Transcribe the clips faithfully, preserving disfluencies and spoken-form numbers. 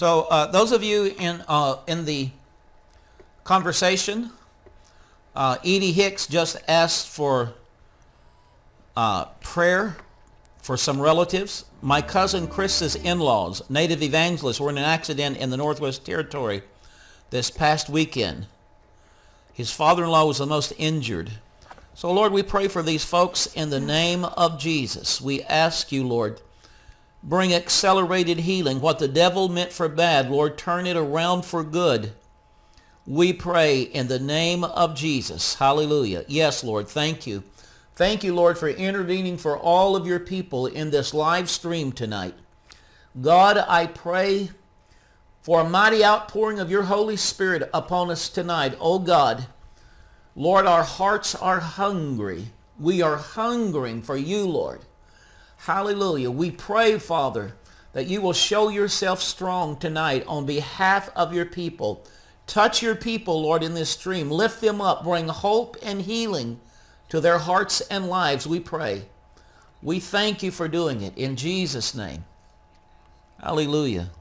So uh, those of you in uh, in the conversation, uh, Edie Hicks just asked for uh, prayer for some relatives. My cousin Chris's in-laws, native evangelists, were in an accident in the Northwest Territory this past weekend. His father-in-law was the most injured. So Lord, we pray for these folks in the name of Jesus. We ask you, Lord, bring accelerated healing. What the devil meant for bad, Lord, turn it around for good. We pray in the name of Jesus. Hallelujah. Yes, Lord, thank you. Thank you, Lord, for intervening for all of your people in this live stream tonight. God, I pray for a mighty outpouring of your Holy Spirit upon us tonight. Oh God, Lord, our hearts are hungry. We are hungering for you, Lord. Hallelujah. We pray, Father, that you will show yourself strong tonight on behalf of your people. Touch your people, Lord, in this stream. Lift them up. Bring hope and healing to their hearts and lives, we pray. We thank you for doing it in Jesus' name. Hallelujah.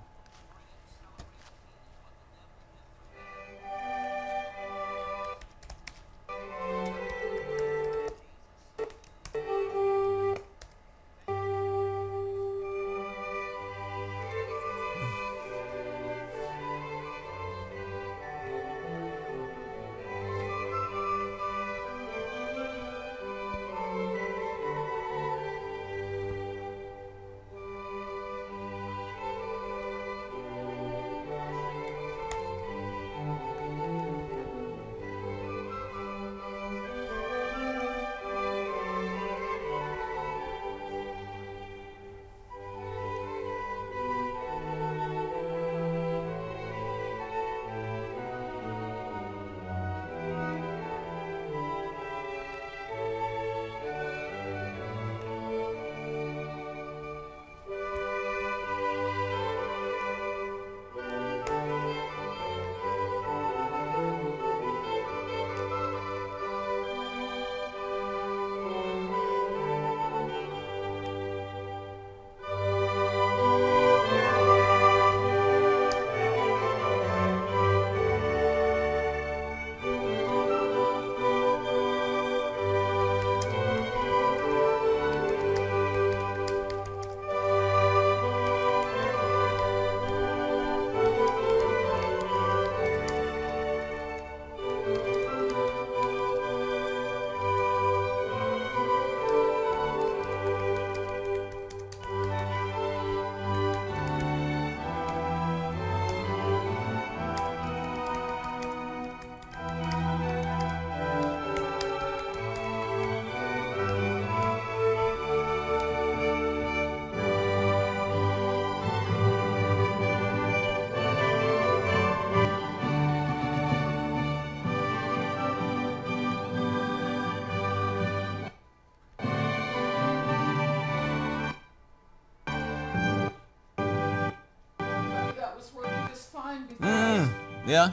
Mm, yeah.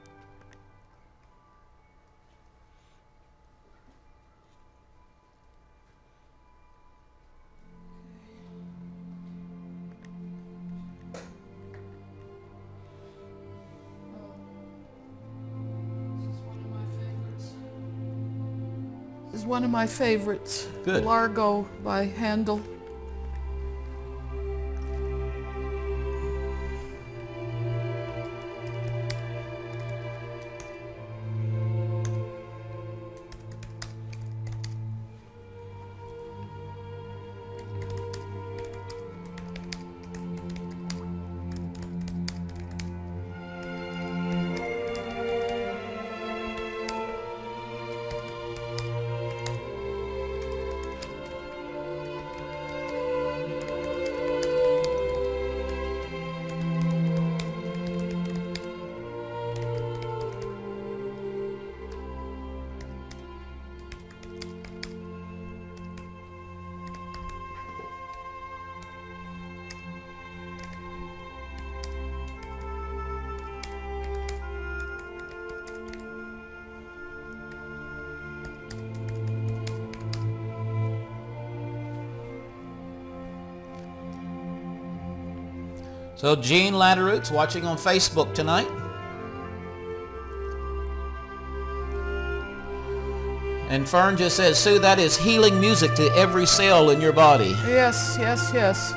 This is one of my favorites. Good. Largo by Handel. So Jean Latteroots watching on Facebook tonight. And Fern just says, Sue, that is healing music to every cell in your body. Yes, yes, yes.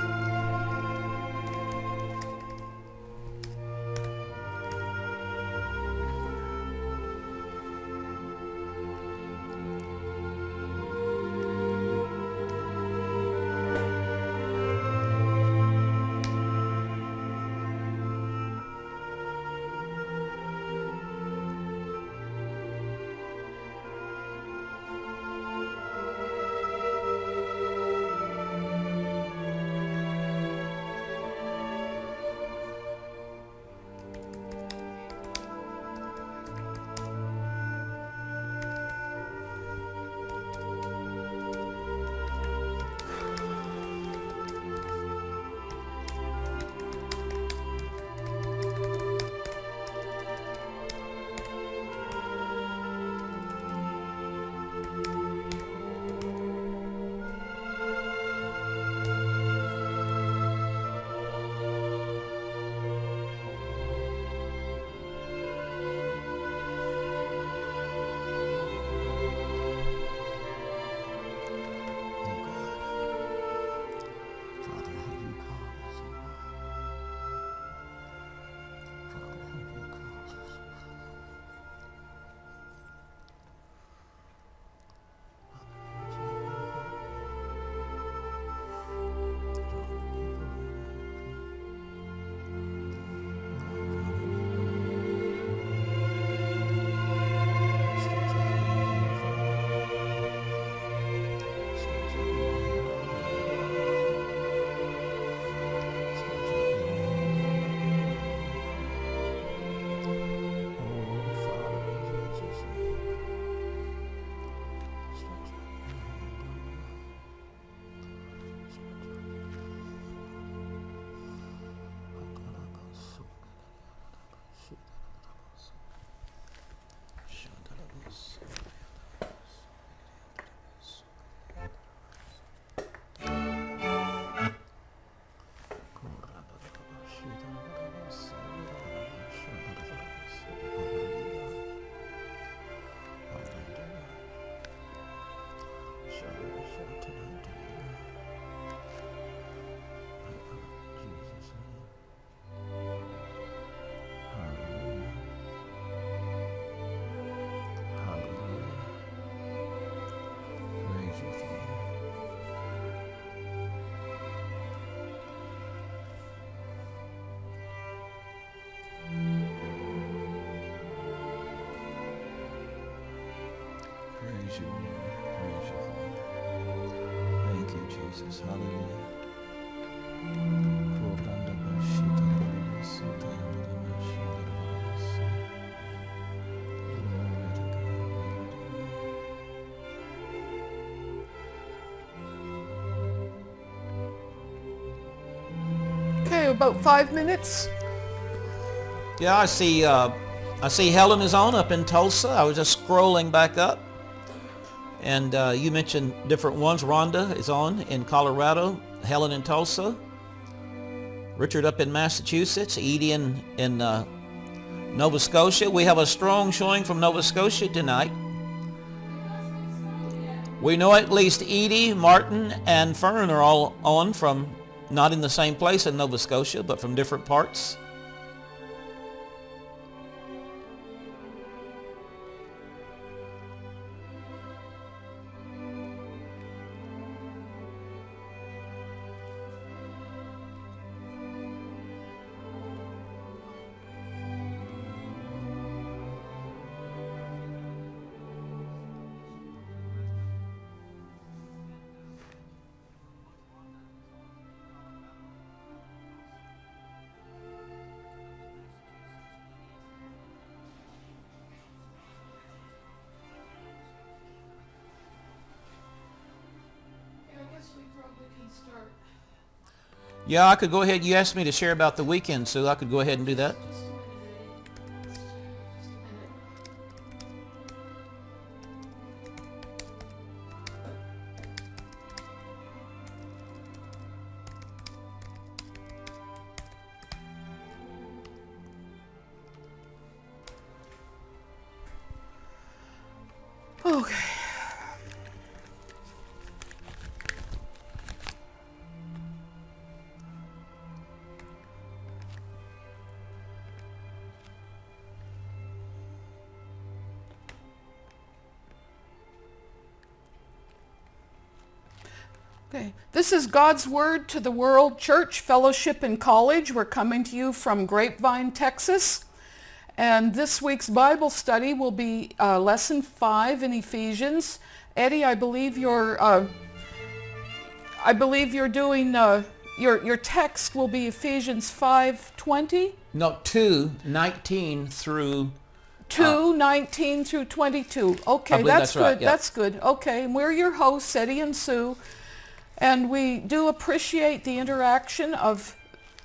Praise you, Lord. Praise you, Father. Thank you, Jesus. Hallelujah. Okay, about five minutes. Yeah, I see. Uh, I see Helen is on up in Tulsa. I was just scrolling back up, and uh, you mentioned different ones. Rhonda is on in Colorado. Helen in Tulsa. Richard up in Massachusetts. Edie in in uh, Nova Scotia. We have a strong showing from Nova Scotia tonight. We know at least Edie, Martin, and Fern are all on from not in the same place in Nova Scotia, but from different parts. Yeah, I could go ahead. You asked me to share about the weekend, so I could go ahead and do that. Okay. Okay. This is God's Word to the World Church Fellowship and College. We're coming to you from Grapevine, Texas. And this week's Bible study will be uh, Lesson five in Ephesians. Eddie, I believe you're, uh, I believe you're doing, uh, your, your text will be Ephesians five twenty? No, two, nineteen through... two, uh, nineteen through twenty-two. Okay, that's that's, right, good. yeah. That's good. Okay, and we're your hosts, Eddie and Sue. And we do appreciate the interaction of,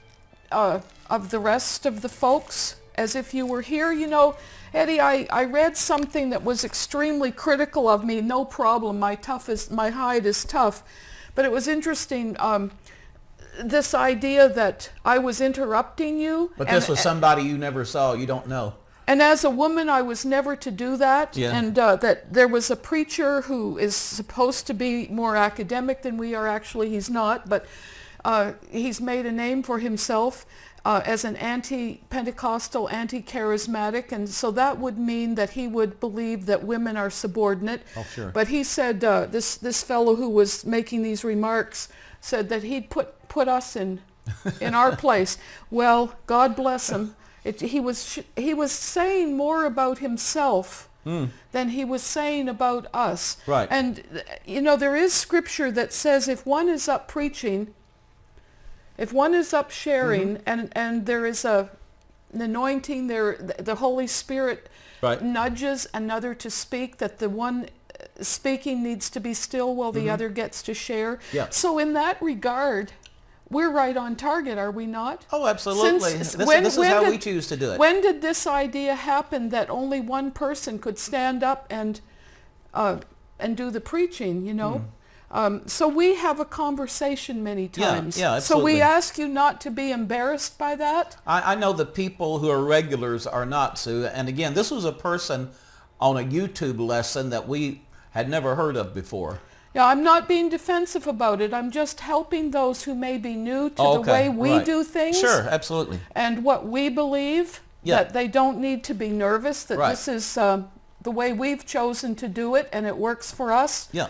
uh, of the rest of the folks, as if you were here. You know, Eddie, I, I read something that was extremely critical of me. No problem, my, tough is, my hide is tough. But it was interesting, um, this idea that I was interrupting you. But and, this was somebody you never saw, you don't know. And as a woman, I was never to do that. Yeah. And uh, that there was a preacher who is supposed to be more academic than we are. Actually, he's not, but uh, he's made a name for himself uh, as an anti-Pentecostal, anti-charismatic. And so that would mean that he would believe that women are subordinate. Oh, sure. But he said, uh, this, this fellow who was making these remarks said that he'd put, put us in, in our place. Well, God bless him. It, he was he was saying more about himself mm. than he was saying about us. Right. And you know, there is scripture that says if one is up preaching, if one is up sharing, mm-hmm. and and there is a an anointing there, the Holy Spirit right. nudges another to speak, that the one speaking needs to be still while the mm-hmm. other gets to share. Yeah. So in that regard, we're right on target, are we not? Oh, absolutely. Since, this when, this is when how did, we choose to do it. When did this idea happen that only one person could stand up and uh, and do the preaching, you know? Mm. Um, so we have a conversation many times. Yeah, yeah, so absolutely. we ask you not to be embarrassed by that. I, I know the people who are regulars are not, Sue. And again, this was a person on a YouTube lesson that we had never heard of before. Yeah, I'm not being defensive about it. I'm just helping those who may be new to oh, the okay. way we right. do things. Sure, absolutely. And what we believe, yeah. that they don't need to be nervous, that right. this is uh, the way we've chosen to do it and it works for us. Yeah.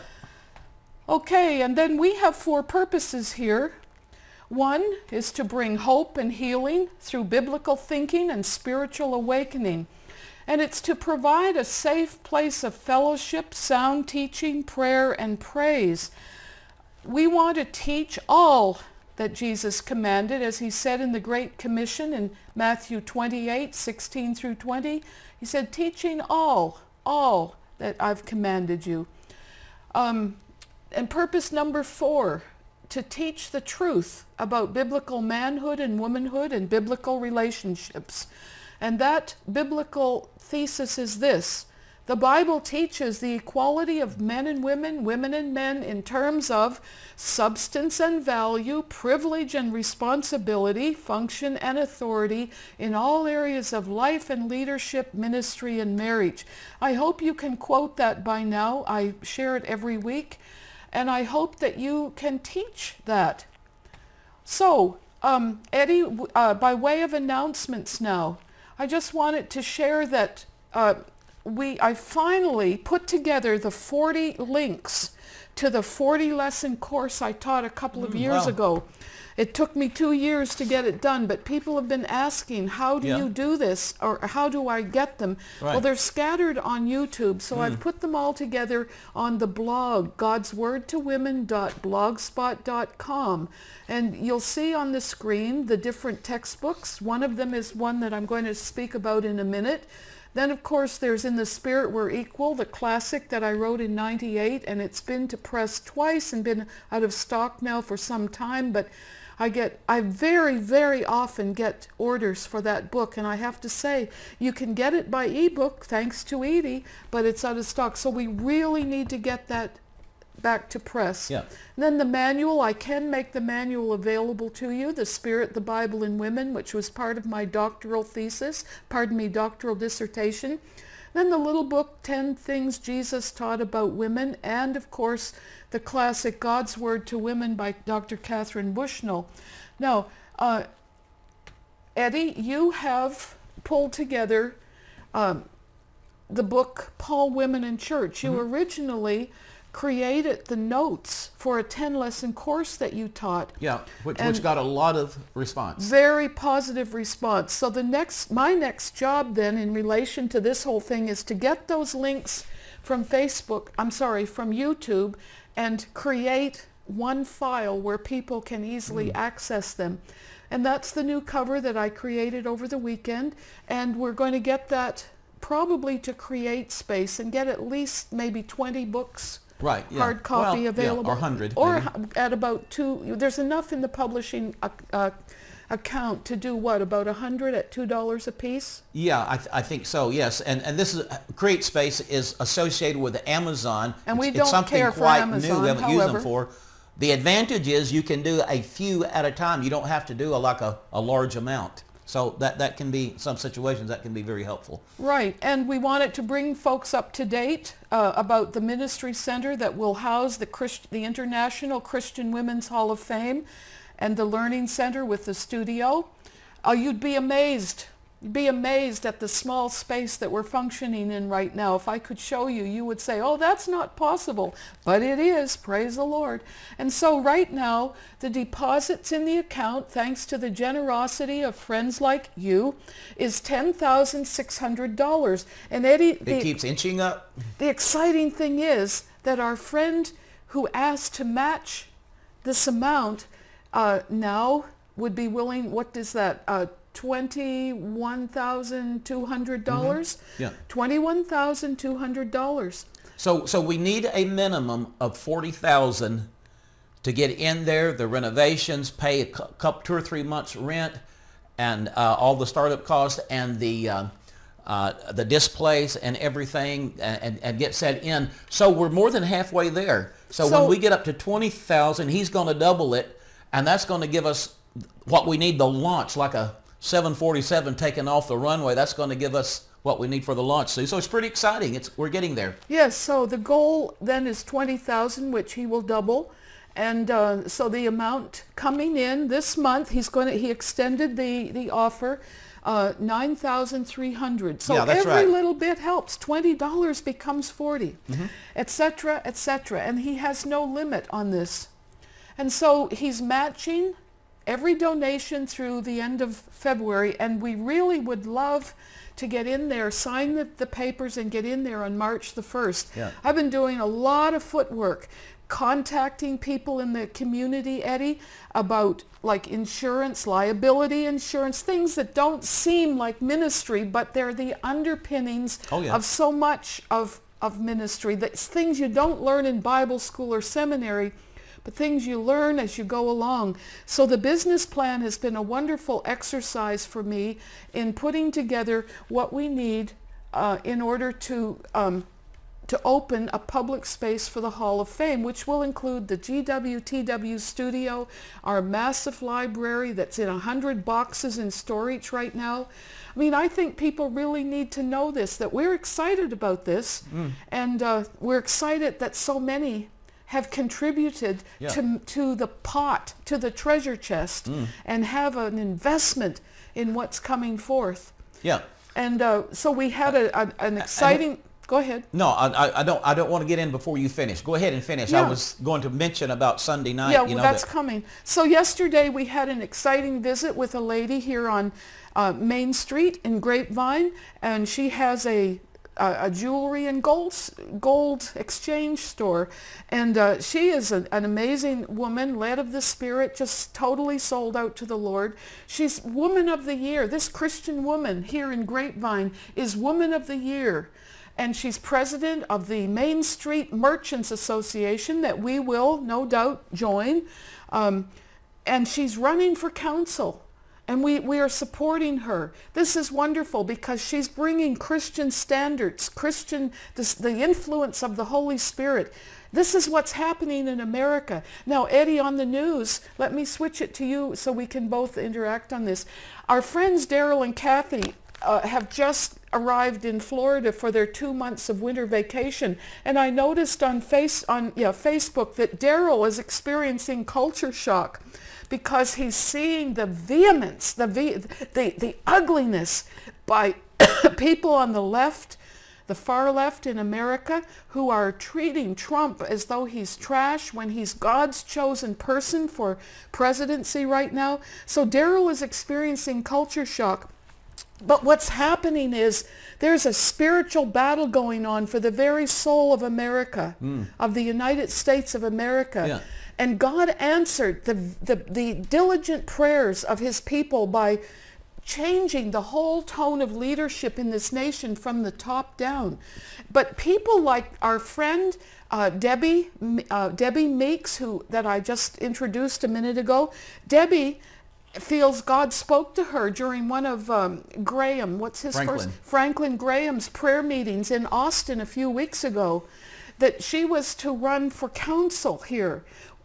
Okay, and then we have four purposes here. One is to bring hope and healing through biblical thinking and spiritual awakening. And it's to provide a safe place of fellowship, sound teaching, prayer, and praise. We want to teach all that Jesus commanded, as he said in the Great Commission in Matthew twenty-eight, sixteen through twenty. He said, teaching all, all that I've commanded you. Um, and purpose number four, to teach the truth about biblical manhood and womanhood and biblical relationships. And that biblical thesis is this: the Bible teaches the equality of men and women, women and men, in terms of substance and value, privilege and responsibility, function and authority in all areas of life and leadership, ministry and marriage. I hope you can quote that by now. I share it every week, and I hope that you can teach that. So, um, Eddie, uh, by way of announcements now, I just wanted to share that uh, we I finally put together the forty links to the forty lesson course I taught a couple of Mm, years wow. ago. It took me two years to get it done, but people have been asking, how do Yeah. you do this, or how do I get them? Right. Well, they're scattered on YouTube, so Mm. I've put them all together on the blog, gods word to women dot blogspot dot com. And you'll see on the screen the different textbooks. One of them is one that I'm going to speak about in a minute. Then, of course, there's In the Spirit We're Equal, the classic that I wrote in ninety-eight, and it's been to press twice and been out of stock now for some time, but I get, I very, very often get orders for that book, and I have to say, you can get it by ebook, thanks to Edie, but it's out of stock. So we really need to get that back to press. Yeah. And then the manual, I can make the manual available to you, The Spirit, the Bible, and Women, which was part of my doctoral thesis, pardon me, doctoral dissertation. Then the little book, ten Things Jesus Taught About Women, and of course the classic God's Word to Women by Doctor Catherine Bushnell. Now, uh, Eddie, you have pulled together um, the book Paul, Women in Church. You mm-hmm. originally created the notes for a ten-lesson course that you taught. Yeah, which, which got a lot of response. Very positive response. So the next, my next job then in relation to this whole thing is to get those links from Facebook, I'm sorry, from YouTube, and create one file where people can easily mm. access them. And that's the new cover that I created over the weekend, and we're going to get that probably to Create Space and get at least maybe twenty books. Right, yeah. Hard copy well, available. Yeah, or one hundred. Or maybe. At about two, there's enough in the publishing uh, uh, account to do what, about one hundred at two dollars a piece? Yeah, I, th I think so, yes. And and this is, Create Space is associated with Amazon. And we it's, don't it's something care for quite Amazon, new we haven't however. used them for. The advantage is you can do a few at a time. You don't have to do a, like a, a large amount. So that, that can be, some situations that can be very helpful. Right, and we wanted to bring folks up to date uh, about the ministry center that will house the, Christ the International Christian Women's Hall of Fame and the Learning Center with the studio. Uh, you'd be amazed. You'd be amazed at the small space that we're functioning in right now. If I could show you, you would say, oh, that's not possible. But it is, praise the Lord. And so right now, the deposits in the account, thanks to the generosity of friends like you, is ten thousand six hundred dollars. And Eddie, it the, keeps inching up. The exciting thing is that our friend who asked to match this amount uh, now would be willing, what is that, uh, twenty-one thousand two hundred dollars? Mm-hmm. Yeah. twenty-one thousand two hundred dollars. So, so we need a minimum of forty thousand dollars to get in there, the renovations, pay a couple, two or three months rent, and uh, all the startup costs, and the uh, uh, the displays and everything, and, and get set in. So we're more than halfway there. So, So- when we get up to twenty thousand dollars, he's going to double it, and that's going to give us what we need to launch, like a seven forty-seven taking off the runway. That's going to give us what we need for the launch. So, so it's pretty exciting. It's, we're getting there. Yes, so the goal then is twenty thousand, which he will double. And uh, so the amount coming in this month, he's going to, he extended the, the offer, uh, nine thousand three hundred. So Yeah, that's every right. little bit helps. twenty dollars becomes forty, Mm-hmm. et cetera, et cetera. And he has no limit on this. And so he's matching every donation through the end of February, and we really would love to get in there, sign the, the papers and get in there on March the first. Yeah. I've been doing a lot of footwork, contacting people in the community, Eddie, about like insurance, liability insurance, things that don't seem like ministry, but they're the underpinnings Oh, yeah. of so much of, of ministry. That's things you don't learn in Bible school or seminary, but things you learn as you go along. So the business plan has been a wonderful exercise for me in putting together what we need uh, in order to um, to open a public space for the Hall of Fame, which will include the G W T W studio, our massive library that's in a hundred boxes in storage right now. I mean, I think people really need to know this, that we're excited about this, mm. and uh, we're excited that so many have contributed Yeah. to, to the pot, to the treasure chest, Mm. and have an investment in what's coming forth. Yeah. And uh, so we had a, a, an exciting... Go ahead. No, I, I- I don't. I don't want to get in before you finish. Go ahead and finish. Yeah. I was going to mention about Sunday night. Yeah, you know, well, that's that, coming. So yesterday we had an exciting visit with a lady here on uh, Main Street in Grapevine, and she has a a, a jewelry and gold gold exchange store, and uh, she is an, an amazing woman, led of the Spirit, just totally sold out to the Lord. She's Woman of the Year. This Christian woman here in Grapevine is Woman of the Year. And she's president of the Main Street Merchants Association that we will no doubt join. Um, and she's running for council. And we, we are supporting her. This is wonderful because she's bringing Christian standards, Christian, this, the influence of the Holy Spirit. This is what's happening in America. Now, Eddie, on the news, let me switch it to you so we can both interact on this. Our friends Daryl and Kathy uh, have just arrived in Florida for their two months of winter vacation. And I noticed on face on yeah, Facebook that Daryl is experiencing culture shock because he's seeing the vehemence, the ve the, the ugliness by people on the left, the far left in America, who are treating Trump as though he's trash when he's God's chosen person for presidency right now. So Daryl is experiencing culture shock. But what's happening is there's a spiritual battle going on for the very soul of America, mm. of the United States of America. Yeah. And God answered the, the, the diligent prayers of his people by changing the whole tone of leadership in this nation from the top down. But people like our friend uh, Debbie, uh, Debbie Meeks, who that I just introduced a minute ago, Debbie feels God spoke to her during one of um, Graham, what's his Franklin. first? Franklin Graham's prayer meetings in Austin a few weeks ago, that she was to run for council here.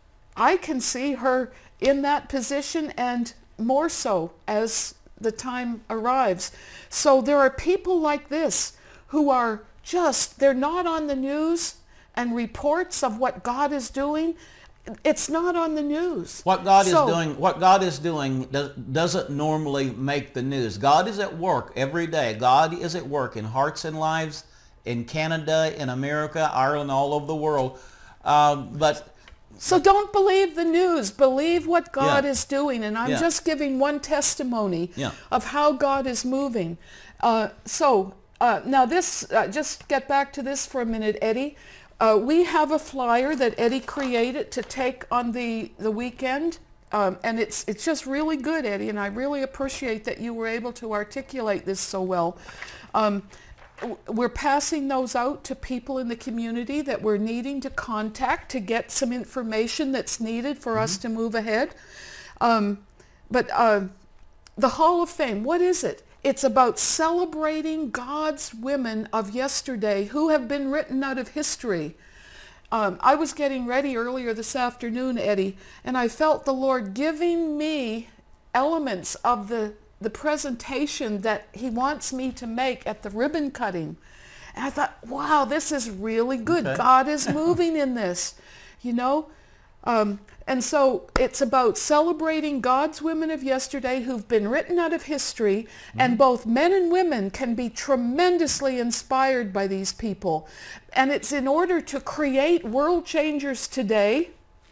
I can see her in that position, and more so as the time arrives. So there are people like this who are just, they're not on the news, and reports of what God is doing, it's not on the news. What God so, is doing, what God is doing does, doesn't normally make the news. God is at work every day. God is at work in hearts and lives in Canada, in America, Ireland, all over the world. Um, but so don't believe the news. Believe what God yeah. is doing. And I'm yeah. just giving one testimony yeah. of how God is moving. Uh, so uh, now this, uh, just get back to this for a minute, Eddie. Uh, we have a flyer that Eddie created to take on the, the weekend. Um, and it's, it's just really good, Eddie. And I really appreciate that you were able to articulate this so well. Um, We're passing those out to people in the community that we're needing to contact to get some information that's needed for mm-hmm. us to move ahead. Um, but uh, the Hall of Fame, what is it? It's about celebrating God's women of yesterday who have been written out of history. Um, I was getting ready earlier this afternoon, Eddie, and I felt the Lord giving me elements of the the presentation that he wants me to make at the ribbon cutting. And I thought, wow, this is really good. Okay. God is moving in this, you know. Um, and so it's about celebrating God's women of yesterday who've been written out of history, mm-hmm. and both men and women can be tremendously inspired by these people. And it's in order to create world changers today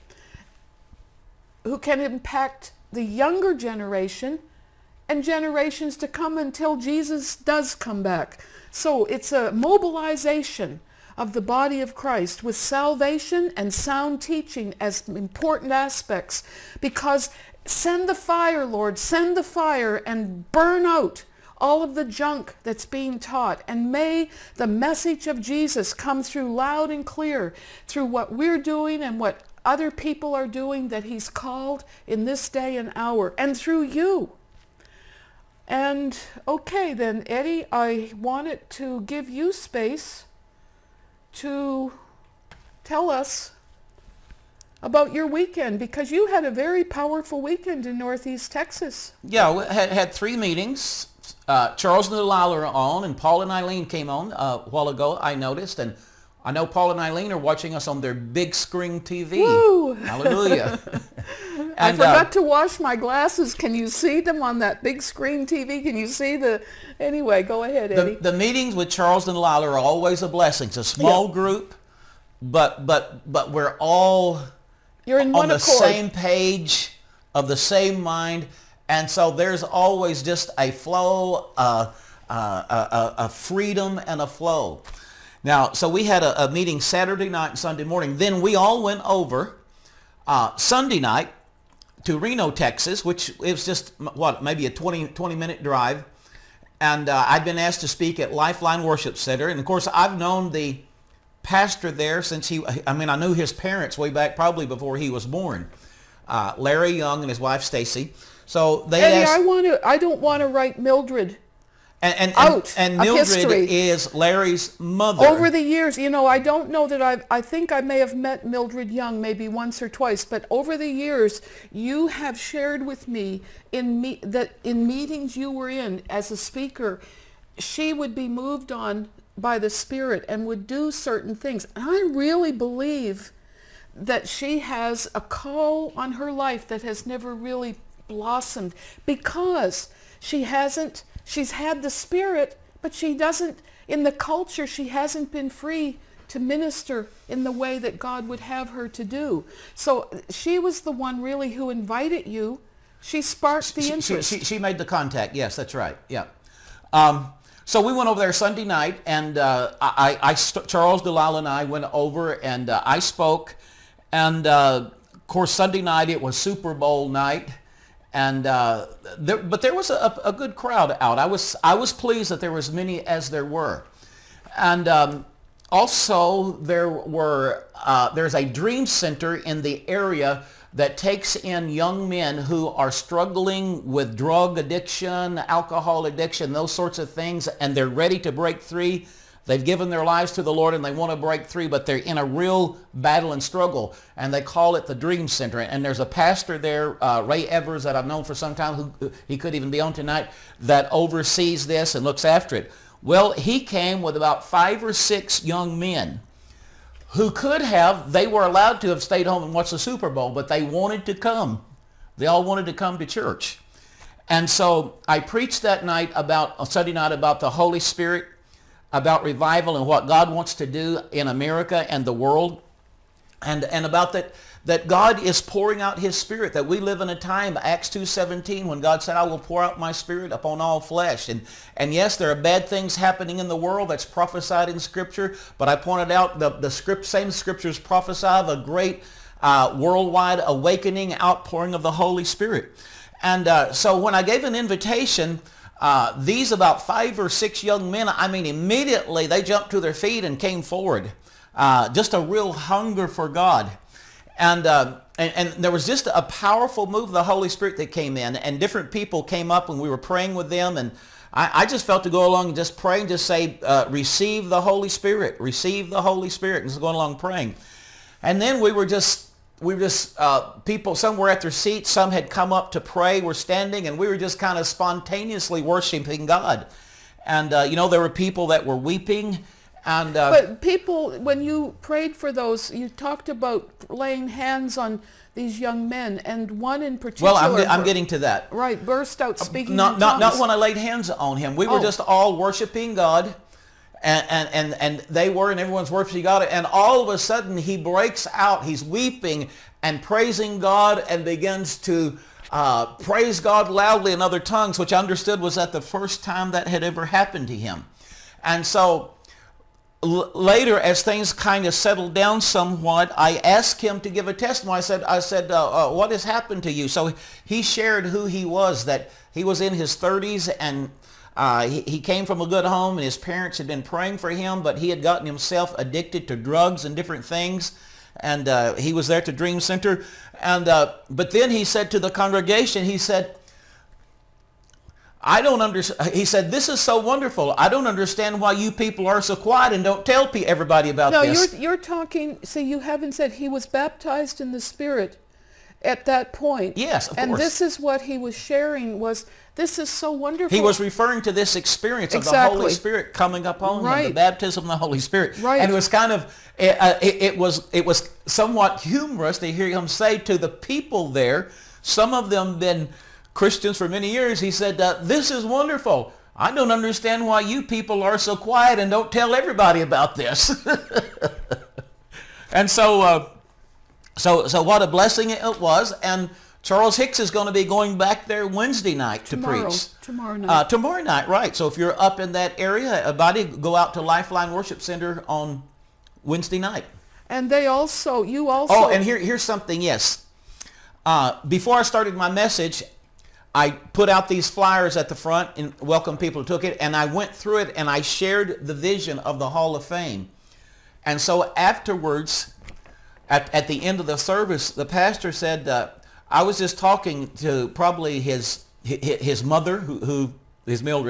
who can impact the younger generation and generations to come until Jesus does come back. So it's a mobilization of the body of Christ with salvation and sound teaching as important aspects, because send the fire, Lord, send the fire and burn out all of the junk that's being taught, and may the message of Jesus come through loud and clear through what we're doing and what other people are doing that he's called in this day and hour, and through you. And okay then, Eddie, I wanted to give you space to tell us about your weekend, because you had a very powerful weekend in Northeast Texas. Yeah, we had, had three meetings. Uh, Charles and Delilah are on, and Paul and Eileen came on uh, a while ago, I noticed. And I know Paul and Eileen are watching us on their big screen T V. Woo! Hallelujah. I And, forgot uh, to wash my glasses. Can you see them on that big screen T V? Can you see the... Anyway, go ahead, Eddie. The, the meetings with Charles and Delilah are always a blessing. It's a small yeah. group, but but but we're all You're in on one the accord. same page, of the same mind, and so there's always just a flow, uh, uh, a, a freedom and a flow. Now, so we had a, a meeting Saturday night and Sunday morning. Then we all went over uh, Sunday night to Reno, Texas, which is just, what, maybe a twenty, twenty minute drive. And uh, I'd been asked to speak at Lifeline Worship Center. And of course, I've known the pastor there since he, I mean, I knew his parents way back probably before he was born. Uh, Larry Young and his wife Stacy. So they Eddie, asked, I want to, I don't want to write Mildred. And, and, out and, and of Mildred history. is Larry's mother. Over the years, you know, I don't know that I've, I think I may have met Mildred Young maybe once or twice, but over the years, you have shared with me in me that in meetings you were in as a speaker, she would be moved on by the Spirit and would do certain things. And I really believe that she has a call on her life that has never really blossomed because she hasn't, she's had the Spirit, but she doesn't, in the culture, she hasn't been free to minister in the way that God would have her to do. So she was the one really who invited you. She sparked the she, interest. She, she, she made the contact. Yes, that's right. Yeah. Um, so we went over there Sunday night, and uh, I, I, Charles, Delilah, and I went over, and uh, I spoke. And uh, of course, Sunday night it was Super Bowl night, and uh, there, but there was a, a good crowd out. I was I was pleased that there was as many as there were, and um, also there were uh, there's a dream center in the area that takes in young men who are struggling with drug addiction, alcohol addiction, those sorts of things, and they're ready to break free. They've given their lives to the Lord and they want to break free, but they're in a real battle and struggle, and they call it the Dream Center. And there's a pastor there, uh, Ray Evers, that I've known for some time, who he could even be on tonight, that oversees this and looks after it. Well, he came with about five or six young men who could have, they were allowed to have stayed home and watched the Super Bowl, but they wanted to come. They all wanted to come to church. And so I preached that night about, on Sunday night, about the Holy Spirit, about revival and what God wants to do in America and the world, and, and about that, that God is pouring out his Spirit, that we live in a time, Acts two seventeen, when God said, I will pour out my Spirit upon all flesh. And, and yes, there are bad things happening in the world that's prophesied in Scripture, but I pointed out the, the script, same Scriptures prophesy of a great uh, worldwide awakening, outpouring of the Holy Spirit. And uh, so when I gave an invitation, Uh, these about five or six young men, I mean, immediately they jumped to their feet and came forward. Uh, just a real hunger for God. And, uh, and, and there was just a powerful move of the Holy Spirit that came in, and different people came up and we were praying with them. And I, I just felt to go along and just pray and just say, uh, receive the Holy Spirit, receive the Holy Spirit, and just going along praying. And then we were just We were just, uh, people, some were at their seats, some had come up to pray, were standing, and we were just kind of spontaneously worshiping God. And, uh, you know, there were people that were weeping. And, uh, but people, when you prayed for those, you talked about laying hands on these young men, and one in particular. Well, I'm, I'm getting to that. Right, burst out speaking not, in not, tongues. not when I laid hands on him. We were Oh. just all worshiping God. And, and, and, and they were, and everyone's worshiping God. And all of a sudden, he breaks out. He's weeping and praising God and begins to uh, praise God loudly in other tongues, which I understood was that the first time that had ever happened to him. And so l later, as things kind of settled down somewhat, I asked him to give a testimony. I said, I said, uh, uh, what has happened to you? So he shared who he was, that he was in his thirties, and Uh, he, he came from a good home, and his parents had been praying for him, but he had gotten himself addicted to drugs and different things, and uh, he was there at the Dream Center. And uh, but then he said to the congregation, he said, I don't understand. He said, this is so wonderful. I don't understand why you people are so quiet and don't tell everybody about no, this. No, you're, you're talking, see, you haven't said he was baptized in the Spirit at that point. Yes, of and course. And this is what he was sharing was, this is so wonderful. He was referring to this experience of exactly. the Holy Spirit coming upon right. him, the baptism of the Holy Spirit. Right. And it was kind of, it, uh, it, it was it was somewhat humorous to hear him say to the people there, some of them been Christians for many years, he said, uh, this is wonderful. I don't understand why you people are so quiet and don't tell everybody about this. And so, uh, so, so what a blessing it was. And Charles Hicks is going to be going back there Wednesday night tomorrow, to preach. Tomorrow night. Uh, tomorrow night, right. So if you're up in that area, everybody go out to Lifeline Worship Center on Wednesday night. And they also, you also. Oh, and here, here's something, yes. Uh, before I started my message, I put out these flyers at the front and welcomed people who took it, and I went through it and I shared the vision of the Hall of Fame. And so afterwards, at, at the end of the service, the pastor said, uh, I was just talking to probably his his mother, who, who is Mildred,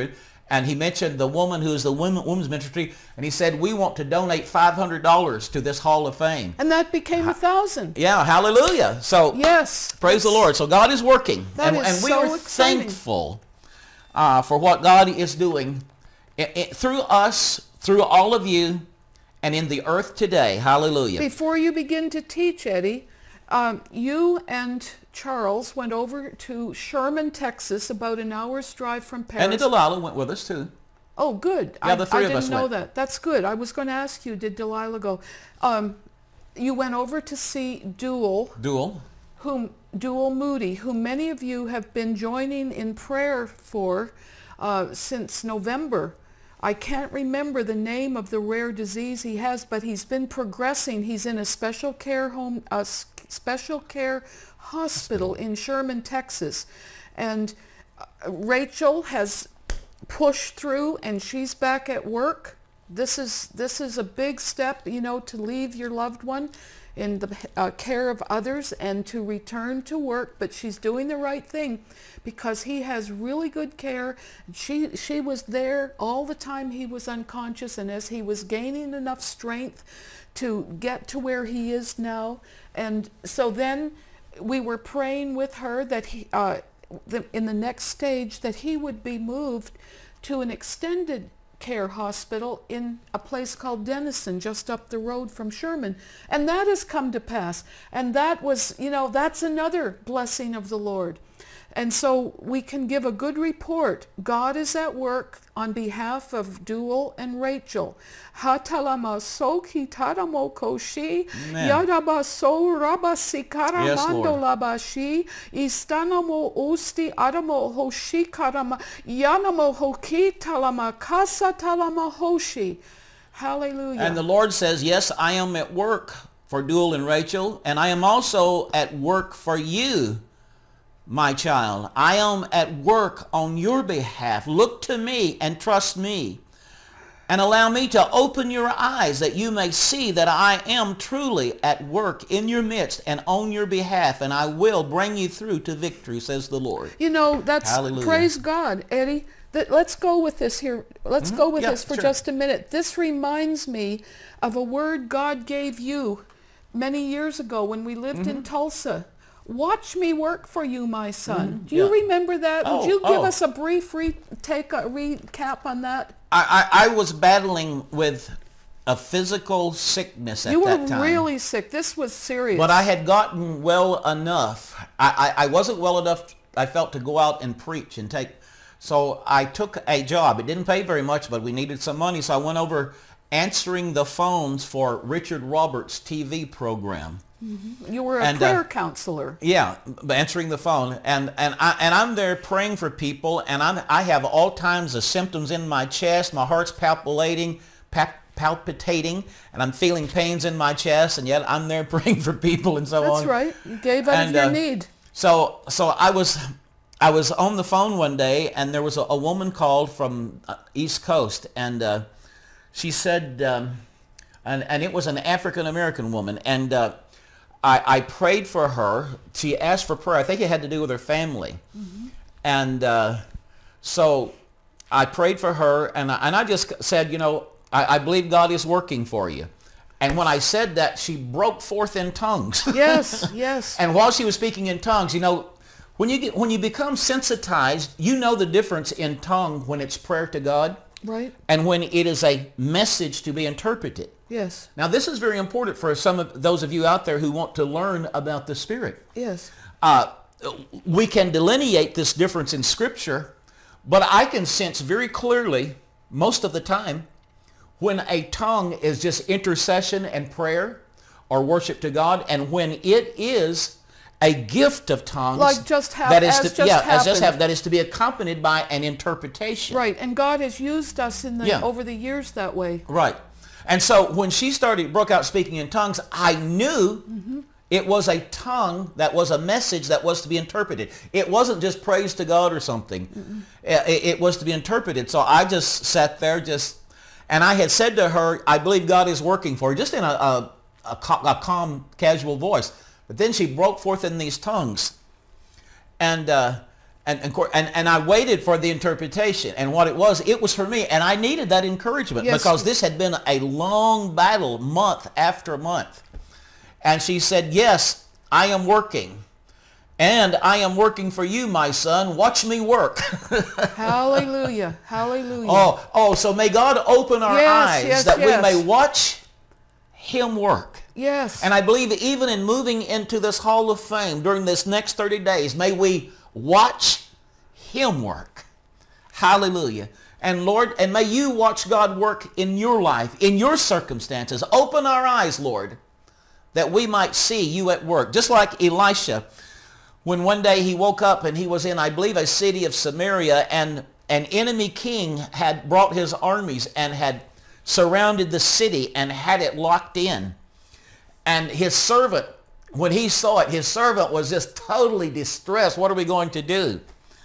And he mentioned the woman who is the women, women's ministry, and he said, we want to donate five hundred dollars to this Hall of Fame. And that became a thousand. Yeah, hallelujah. So yes, praise the Lord. So God is working. That and, is and we so are exciting. thankful uh, for what God is doing it, it, through us, through all of you, and in the earth today. Hallelujah. Before you begin to teach, Eddie, um, you and Charles went over to Sherman, Texas, about an hour's drive from Paris. And Delilah went with us too. Oh, good. Yeah, I, the three I of didn't us know went. that. That's good. I was going to ask you, did Delilah go? Um, you went over to see Dual, Dual. whom Dual Moody, whom many of you have been joining in prayer for uh, since November. I can't remember the name of the rare disease he has, but he's been progressing. He's in a special care home, a s- special care hospital in Sherman, Texas. And uh, Rachel has pushed through, and she's back at work. This is this is a big step, you know, to leave your loved one in the uh, care of others and to return to work, but she's doing the right thing because he has really good care. She she was there all the time he was unconscious, and as he was gaining enough strength to get to where he is now. And so then we were praying with her that he uh, the, in the next stage that he would be moved to an extended care hospital in a place called Denison, just up the road from Sherman. And that has come to pass. And that was, you know, that's another blessing of the Lord. And so we can give a good report. God is at work on behalf of Dual and Rachel. Hatalamaso kitaramo koshi yadabaso rabasikaramando labashi istanamo usti adamo hoshi karama yanamo hoki talama kasa talama hoshi. Hallelujah. And the Lord says, yes, I am at work for Dual and Rachel, and I am also at work for you, my child. I am at work on your behalf. Look to me and trust me. And allow me to open your eyes that you may see that I am truly at work in your midst and on your behalf, and I will bring you through to victory, says the Lord. You know, that's, Hallelujah. Praise God, Eddie. That, let's go with this here. Let's Mm-hmm. go with Yeah, this for sure. just a minute. This reminds me of a word God gave you many years ago when we lived Mm-hmm. in Tulsa. Watch me work for you, my son. Mm-hmm. Do you Yeah. remember that? Oh, Would you give oh. us a brief re- take a recap on that? I, I, I was battling with a physical sickness at You were that time. really sick. This was serious. But I had gotten well enough. I, I, I wasn't well enough, I felt, to go out and preach and take. So I took a job. It didn't pay very much, but we needed some money. So I went over answering the phones for Richard Roberts' T V program. Mm-hmm. You were a And, prayer uh, counselor. Yeah, answering the phone, and and I and I'm there praying for people, and I'm I have all kinds of symptoms in my chest. My heart's palpitating, pap, palpitating, and I'm feeling pains in my chest, and yet I'm there praying for people and so That's on. right. You gave out And, of your uh, need. So so I was I was on the phone one day, and there was a, a woman called from uh, East Coast, and uh, she said, um, and and it was an African American woman, and. Uh, I, I prayed for her. She asked for prayer. I think it had to do with her family. Mm-hmm. And uh, so I prayed for her, and I, and I just said, you know, I, I believe God is working for you. And when I said that, she broke forth in tongues. Yes, yes. And while she was speaking in tongues, you know, when you get, when you become sensitized, you know the difference in tongue when it's prayer to God. Right. And when it is a message to be interpreted. Yes. Now, this is very important for some of those of you out there who want to learn about the Spirit. Yes. Uh, we can delineate this difference in Scripture, but I can sense very clearly, most of the time, when a tongue is just intercession and prayer or worship to God, and when it is a gift of tongues, Like just hap- that is as to, just yeah, as just happened. have, that is to be accompanied by an interpretation. Right. And God has used us in the Yeah. over the years that way. Right. And so when she started, broke out speaking in tongues, I knew mm-hmm. it was a tongue that was a message that was to be interpreted. It wasn't just praise to God or something. Mm-hmm. It, it was to be interpreted. So I just sat there just, and I had said to her, I believe God is working for her, just in a, a, a, a calm, casual voice. But then she broke forth in these tongues. And uh, And, and, and, and I waited for the interpretation. And what it was, it was for me. And I needed that encouragement Yes. because this had been a long battle, month after month. And she said, yes, I am working. And I am working for you, my son. Watch me work. Hallelujah. Hallelujah. Oh, oh, so may God open our Yes, eyes yes, that yes. we may watch him work. Yes. And I believe even in moving into this Hall of Fame during this next thirty days, may we watch him work. Hallelujah. And Lord, and may you watch God work in your life, in your circumstances. Open our eyes, Lord, that we might see you at work. Just like Elisha, when one day he woke up and he was in, I believe, a city of Samaria, and an enemy king had brought his armies and had surrounded the city and had it locked in. And his servant, when he saw it, his servant was just totally distressed. What are we going to do?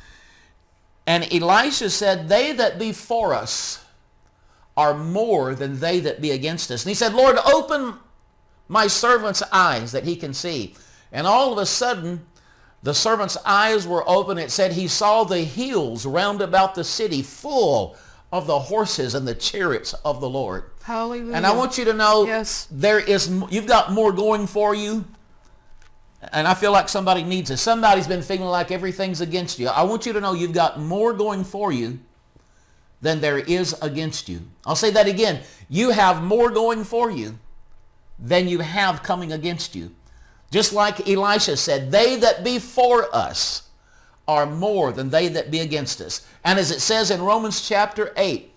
And Elisha said, they that be for us are more than they that be against us. And he said, Lord, open my servant's eyes that he can see. And all of a sudden, the servant's eyes were open. It said he saw the hills round about the city full of the horses and the chariots of the Lord. Hallelujah. And I want you to know, yes. there is, you've got more going for you. And I feel like somebody needs it. Somebody's been feeling like everything's against you. I want you to know you've got more going for you than there is against you. I'll say that again. You have more going for you than you have coming against you. Just like Elisha said, they that be for us are more than they that be against us. And as it says in Romans chapter eight,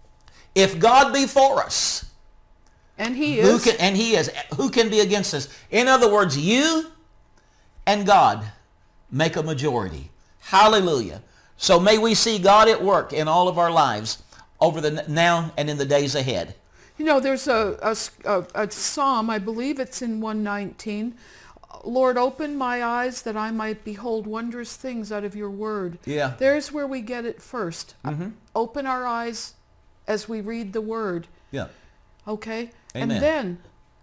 if God be for us, and he who is, can, and he is, who can be against us? In other words, you and God make a majority. Hallelujah. So may we see God at work in all of our lives over the now and in the days ahead. You know, there's a, a, a, a psalm, I believe it's in one nineteen. Lord, open my eyes that I might behold wondrous things out of your word. Yeah. There's where we get it first. Mm-hmm. Open our eyes as we read the word. Yeah. Okay? Amen. And then,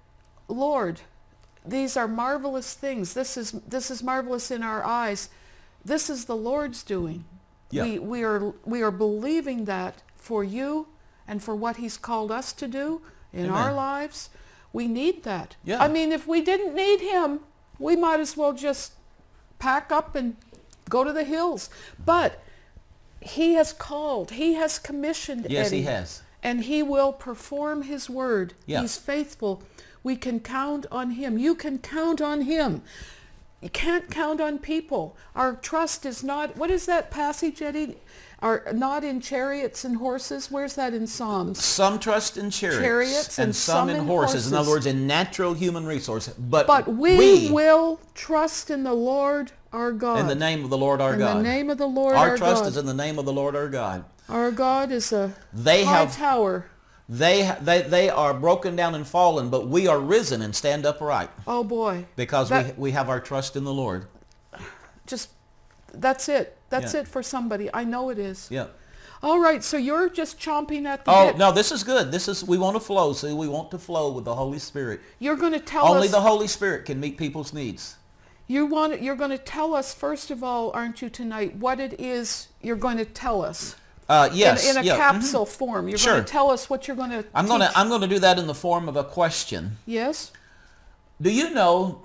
Lord, these are marvelous things. This is this is marvelous in our eyes. This is the Lord's doing. Yeah. We we are we are believing that for you and for what he's called us to do in Amen. our lives. We need that. Yeah. I mean, if we didn't need him, we might as well just pack up and go to the hills. But he has called. He has commissioned Yes, Eddie. he has. And he will perform his word. Yeah. He's faithful. We can count on him. You can count on him. You can't count on people. Our trust is not, what is that passage, Eddie? Are not in chariots and horses. Where's that in Psalms? Some trust in chariots, Chariots and some, some in in horses. In horses. other words, in natural human resource. But, But we, we will trust in the Lord our God. in the name of the Lord our in God. the name of the Lord our, our trust God. is in the name of the Lord our God. Our God is a They high have tower. They, they, they are broken down and fallen, but we are risen and stand upright Oh boy. because That- we, we have our trust in the Lord. Just, that's it. That's Yeah. it for somebody. I know it is. Yeah. All right, so you're just chomping at the Oh, bit. no, this is good. This is, we want to flow. See, we want to flow with the Holy Spirit. You're going to tell Only us. the Holy Spirit can meet people's needs. You want. You're going to tell us first of all, aren't you tonight? What it is you're going to tell us. Uh, yes. In, in a yeah, capsule form. You're Sure. going to tell us what you're going to. I'm going to I'm going to do that in the form of a question. Yes. Do you know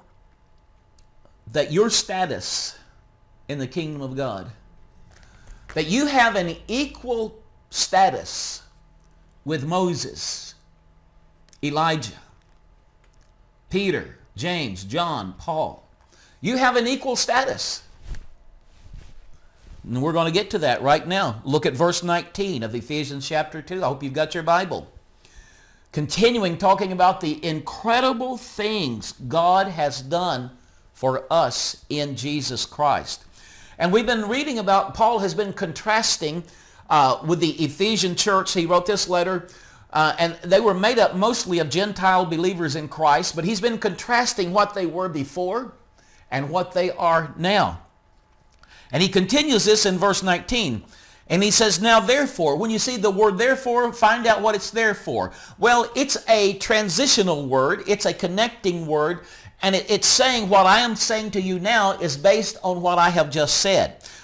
that your status in the kingdom of God, that you have an equal status with Moses, Elijah, Peter, James, John, Paul? You have an equal status. And we're going to get to that right now. Look at verse nineteen of Ephesians chapter two. I hope you've got your Bible. Continuing talking about the incredible things God has done for us in Jesus Christ. And we've been reading about, Paul has been contrasting uh, with the Ephesian church. He wrote this letter, uh, and they were made up mostly of Gentile believers in Christ, but he's been contrasting what they were before and what they are now. And he continues this in verse nineteen. And he says, now therefore, when you see the word therefore, find out what it's there for. Well, it's a transitional word. It's a connecting word. And it, it's saying what I am saying to you now is based on what I have just said.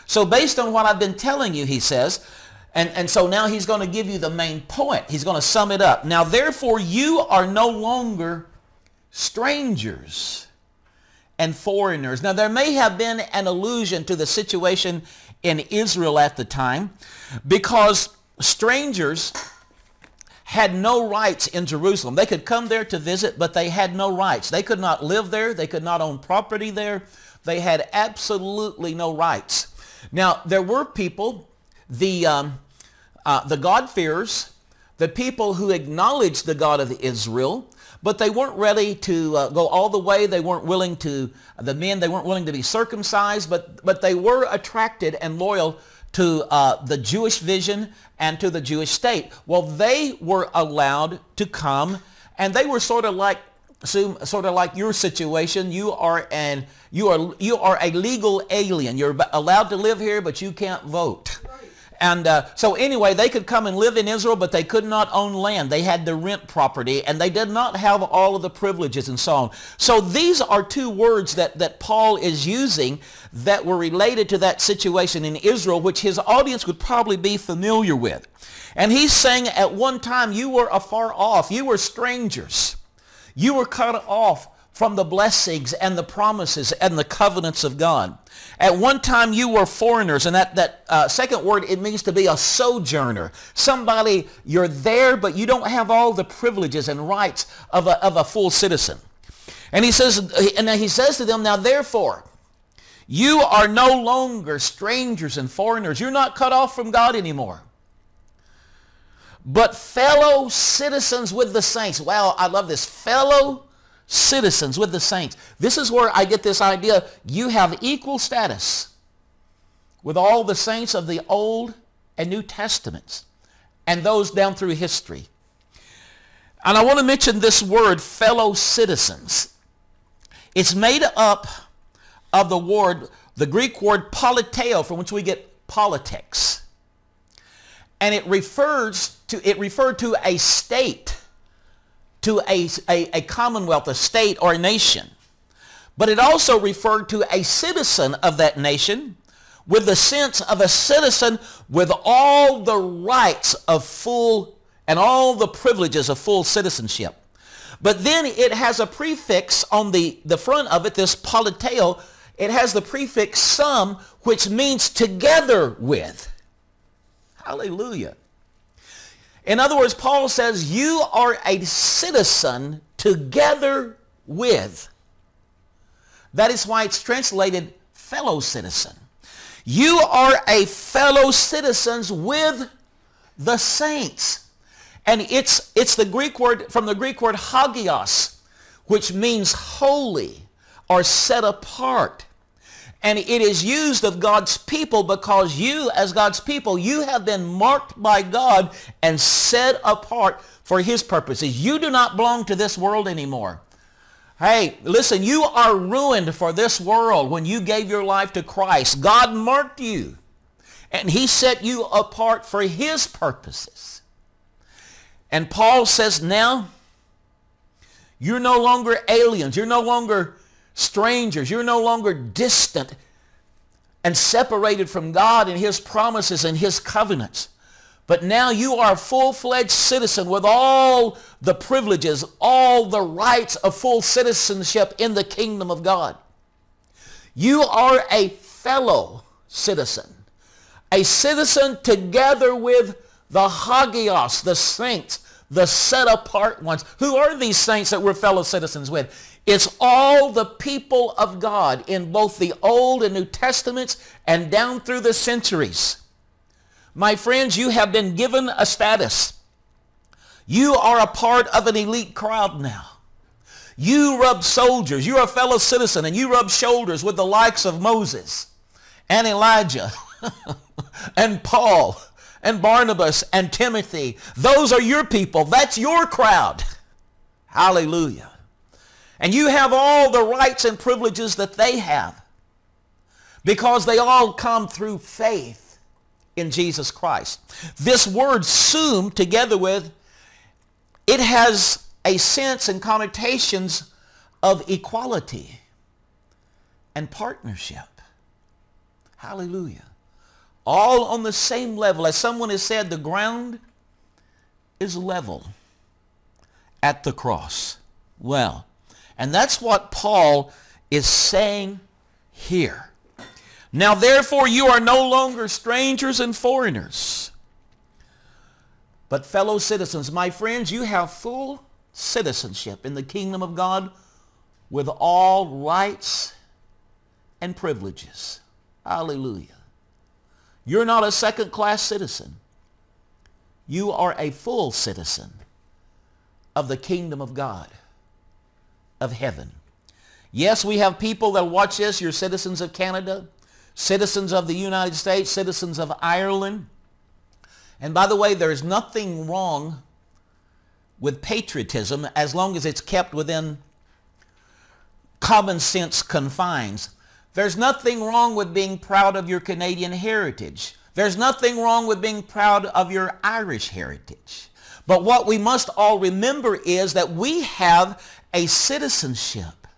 So based on what I've been telling you, he says, and, and so now he's going to give you the main point. He's going to sum it up. Now, therefore, you are no longer strangers and foreigners. Now, there may have been an allusion to the situation in Israel at the time, because strangers had no rights in Jerusalem. They could come there to visit, but they had no rights. They could not live there. They could not own property there. They had absolutely no rights. Now, there were people, the, um, uh, the God-fearers, the people who acknowledged the God of Israel, but they weren't ready to uh, go all the way. They weren't willing to, the men, they weren't willing to be circumcised, but, but they were attracted and loyal to uh, the Jewish vision and to the Jewish state. Well, they were allowed to come, and they were sort of like, sort of like your situation. You are an, you are, you are a legal alien. You're allowed to live here, but you can't vote. And uh, so anyway, they could come and live in Israel, but they could not own land. They had to rent property, and they did not have all of the privileges and so on. So these are two words that, that Paul is using that were related to that situation in Israel, which his audience would probably be familiar with. And he's saying at one time you were afar off. You were strangers. You were cut off from the blessings and the promises and the covenants of God. At one time you were foreigners, and that, that uh, second word, it means to be a sojourner. Somebody, you're there, but you don't have all the privileges and rights of a, of a full citizen. And he says, and he says to them, now therefore, you are no longer strangers and foreigners. You're not cut off from God anymore, but fellow citizens with the saints. Wow, I love this. Fellow citizens with the saints. This is where I get this idea. You have equal status with all the saints of the Old and New Testaments and those down through history. And I want to mention this word, fellow citizens. It's made up of the word, the Greek word politeo, from which we get politics. And it refers to, it referred to a state, to a, a, a commonwealth, a state, or a nation. But it also referred to a citizen of that nation, with the sense of a citizen with all the rights of full and all the privileges of full citizenship. But then it has a prefix on the, the front of it, this politeo. It has the prefix some, which means together with. Hallelujah. In other words, Paul says, you are a citizen together with. That is why it's translated fellow citizen. You are a fellow citizens with the saints. And it's, it's the Greek word, from the Greek word hagios, which means holy or set apart. And it is used of God's people because you, as God's people, you have been marked by God and set apart for his purposes. You do not belong to this world anymore. Hey, listen, you are ruined for this world when you gave your life to Christ. God marked you, and he set you apart for his purposes. And Paul says now, you're no longer aliens. You're no longer strangers. You're no longer distant and separated from God and his promises and his covenants. But now you are a full-fledged citizen with all the privileges, all the rights of full citizenship in the kingdom of God. You are a fellow citizen, a citizen together with the hagios, the saints, the set-apart ones. Who are these saints that we're fellow citizens with? It's all the people of God in both the Old and New Testaments and down through the centuries. My friends, you have been given a status. You are a part of an elite crowd now. You rub soldiers. You're a fellow citizen, and you rub shoulders with the likes of Moses and Elijah and Paul and Barnabas and Timothy. Those are your people. That's your crowd. Hallelujah. And you have all the rights and privileges that they have because they all come through faith in Jesus Christ. This word sum, together with, it has a sense and connotations of equality and partnership. Hallelujah. all on the same level. As someone has said, the ground is level at the cross. Well, and that's what Paul is saying here. Now therefore you are no longer strangers and foreigners, but fellow citizens. My friends, you have full citizenship in the kingdom of God with all rights and privileges. Hallelujah. You're not a second-class citizen. You are a full citizen of the kingdom of God, of heaven. Yes, we have people that watch this. You're citizens of Canada, citizens of the United States, citizens of Ireland. And by the way, there's nothing wrong with patriotism as long as it's kept within common sense confines. There's nothing wrong with being proud of your Canadian heritage. There's nothing wrong with being proud of your Irish heritage. But what we must all remember is that we have a citizenship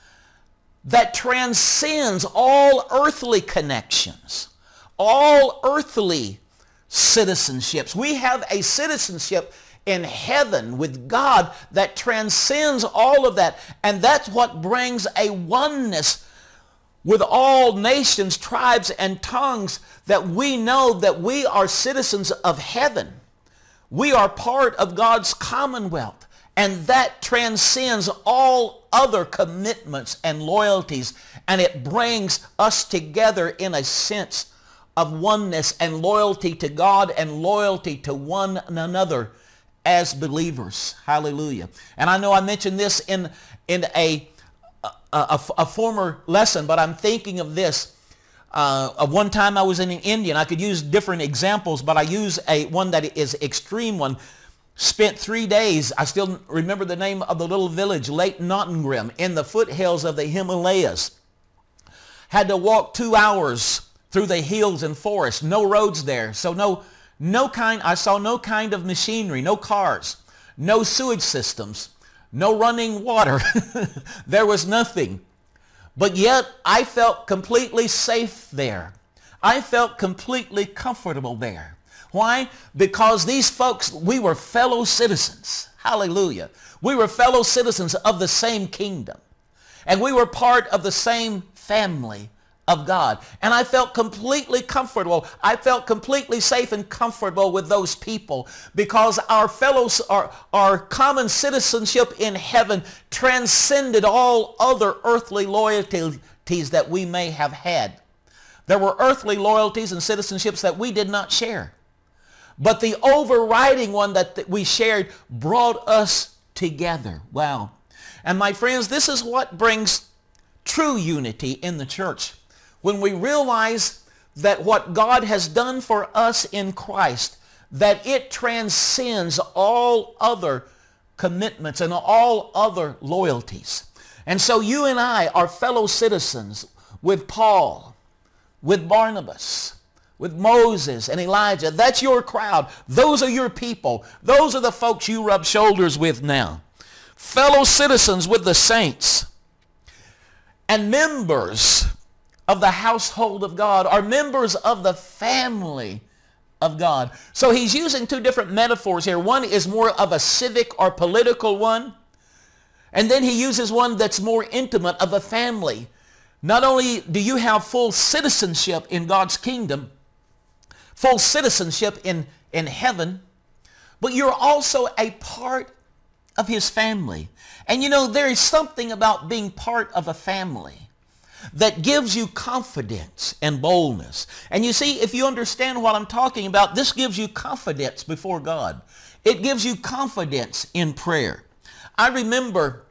that transcends all earthly connections, all earthly citizenships. We have a citizenship in heaven with God that transcends all of that. And that's what brings a oneness with all nations, tribes, and tongues, that we know that we are citizens of heaven. We are part of God's commonwealth. And that transcends all other commitments and loyalties. And it brings us together in a sense of oneness and loyalty to God and loyalty to one another as believers. Hallelujah. And I know I mentioned this in, in a, a, a, a former lesson, but I'm thinking of this. Uh, of one time I was in India, and I could use different examples, but I use a one that is extreme one. Spent three days, I still remember the name of the little village, Lake Nottingham, in the foothills of the Himalayas. Had to walk two hours through the hills and forests, no roads there. So no, no kind, I saw no kind of machinery, no cars, no sewage systems, no running water. There was nothing. But yet I felt completely safe there. I felt completely comfortable there. Why? Because these folks, we were fellow citizens. Hallelujah. We were fellow citizens of the same kingdom. And we were part of the same family of God. And I felt completely comfortable. I felt completely safe and comfortable with those people because our fellows, our, our common citizenship in heaven transcended all other earthly loyalties that we may have had. There were earthly loyalties and citizenships that we did not share. But the overriding one that we shared brought us together. Wow. And my friends, this is what brings true unity in the church. When we realize that what God has done for us in Christ, that it transcends all other commitments and all other loyalties. And so you and I are fellow citizens with Paul, with Barnabas, with Moses and Elijah. That's your crowd. Those are your people. Those are the folks you rub shoulders with now. Fellow citizens with the saints and members of the household of God, are members of the family of God. So he's using two different metaphors here. One is more of a civic or political one. And then he uses one that's more intimate, of a family. Not only do you have full citizenship in God's kingdom, full citizenship in, in heaven, but you're also a part of his family. And you know, there is something about being part of a family that gives you confidence and boldness. And you see, if you understand what I'm talking about, this gives you confidence before God. It gives you confidence in prayer. I remember,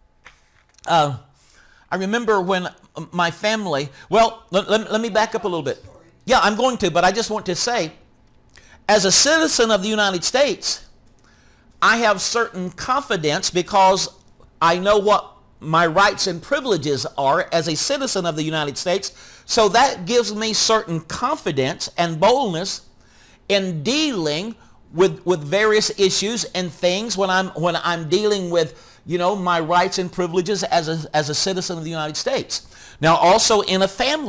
uh, I remember when my family, well, let, let, let me back up a little bit. Yeah, I'm going to, but I just want to say, as a citizen of the United States, I have certain confidence because I know what my rights and privileges are as a citizen of the United States. So that gives me certain confidence and boldness in dealing with, with various issues and things when I'm, when I'm dealing with, you know, my rights and privileges as a, as a citizen of the United States. Now also in a family,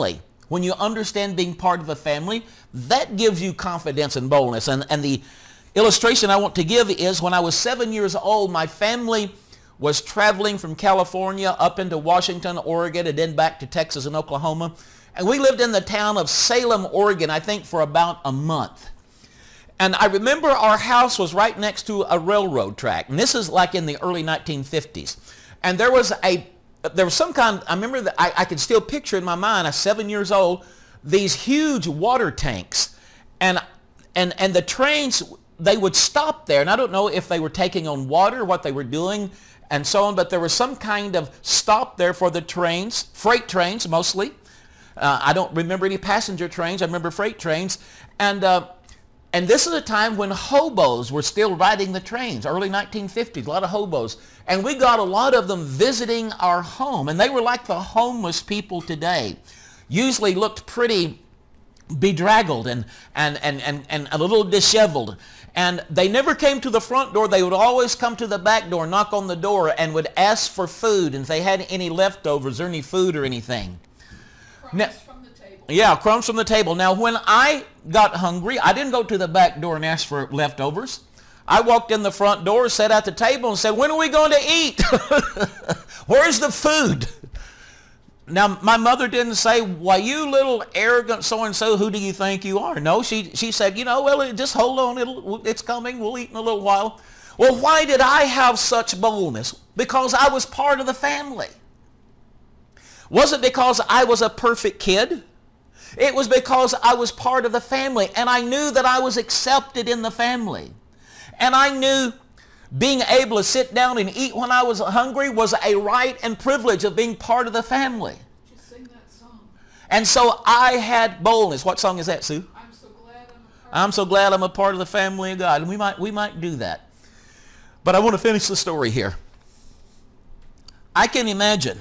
when you understand being part of a family, that gives you confidence and boldness. And, and the illustration I want to give is when I was seven years old, my family was traveling from California up into Washington, Oregon, and then back to Texas and Oklahoma. And we lived in the town of Salem, Oregon, I think for about a month. And I remember our house was right next to a railroad track. And this is like in the early nineteen fifties. And there was a, there was some kind, I remember that I, I could still picture in my mind, at seven years old, these huge water tanks. And, and, and the trains, they would stop there. And I don't know if they were taking on water, what they were doing, and so on. But there was some kind of stop there for the trains, freight trains mostly. Uh, I don't remember any passenger trains. I remember freight trains. And, uh, and this is a time when hobos were still riding the trains, early nineteen fifties, a lot of hobos. And we got a lot of them visiting our home. And they were like the homeless people today. Usually looked pretty bedraggled and, and, and, and, and a little disheveled. And they never came to the front door. They would always come to the back door, knock on the door, and would ask for food, and if they had any leftovers or any food or anything. Crumbs Now, from the table. Yeah, crumbs from the table. Now, when I got hungry, I didn't go to the back door and ask for leftovers. I walked in the front door, sat at the table, and said, when are we going to eat? Where's the food? Now, my mother didn't say, why, you little arrogant so-and-so, who do you think you are? No, she, she said, you know, well, just hold on, it'll, it's coming, we'll eat in a little while. Well, why did I have such boldness? Because I was part of the family. Was it because I was a perfect kid? It was because I was part of the family, and I knew that I was accepted in the family. And I knew being able to sit down and eat when I was hungry was a right and privilege of being part of the family. Just sing that song. And so I had boldness. What song is that, Sue? I'm so glad I'm a part I'm so glad I'm a part of the family of God. And we might, we might do that. But I want to finish the story here. I can imagine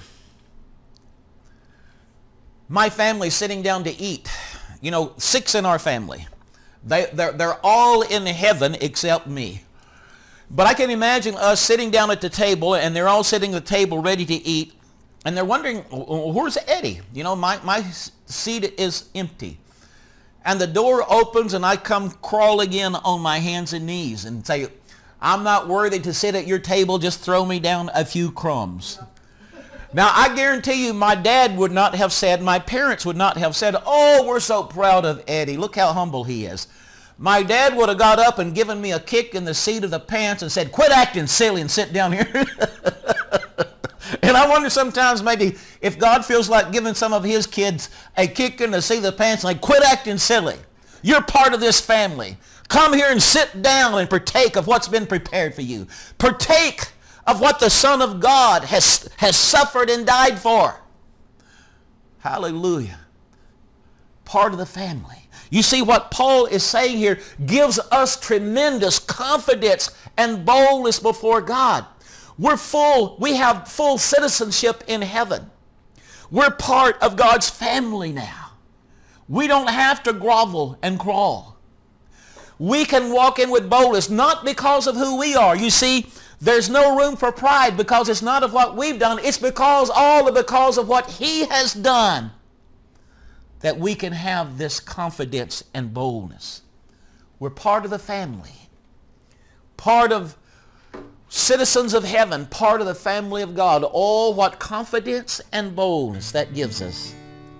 my family sitting down to eat. You know, six in our family. They, they're, they're all in heaven except me. But I can imagine us sitting down at the table, and they're all sitting at the table ready to eat, and they're wondering, where's Eddie? You know, my, my seat is empty. And the door opens, and I come crawling in on my hands and knees and say, I'm not worthy to sit at your table, just throw me down a few crumbs. Now, I guarantee you my dad would not have said, my parents would not have said, oh, we're so proud of Eddie. Look how humble he is. My dad would have got up and given me a kick in the seat of the pants and said, quit acting silly and sit down here. And I wonder sometimes maybe if God feels like giving some of his kids a kick in the seat of the pants, like, quit acting silly. You're part of this family. Come here and sit down and partake of what's been prepared for you. Partake of what the Son of God has, has suffered and died for. Hallelujah. Part of the family. You see, what Paul is saying here gives us tremendous confidence and boldness before God. We're full, we have full citizenship in heaven. We're part of God's family now. We don't have to grovel and crawl. We can walk in with boldness, not because of who we are. You see, there's no room for pride because it's not of what we've done. It's because, all because of what he has done, that we can have this confidence and boldness. We're part of the family, part of citizens of heaven, part of the family of God. Oh, what confidence and boldness that gives us.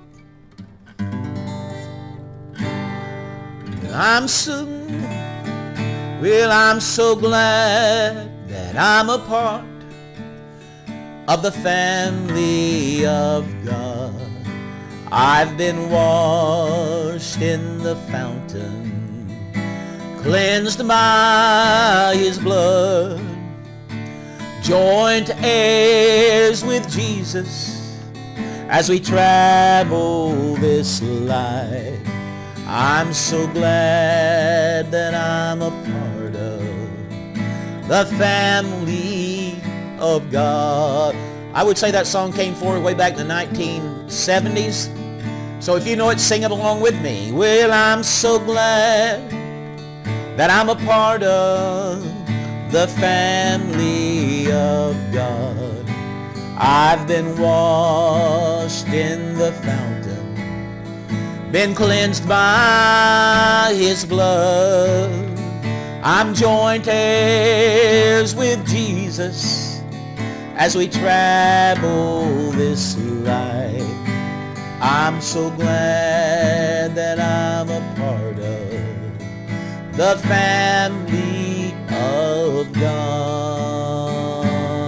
I'm so, well, I'm so glad that I'm a part of the family of God. I've been washed in the fountain, cleansed by his blood, joint heirs with Jesus as we travel this life. I'm so glad that I'm a part of the family of God. I would say that song came forward way back in the nineteen seventies. So if you know it, sing it along with me. Well, I'm so glad that I'm a part of the family of God. I've been washed in the fountain, been cleansed by his blood. I'm joint heirs with Jesus as we travel this life. I'm so glad that I'm a part of the family of God.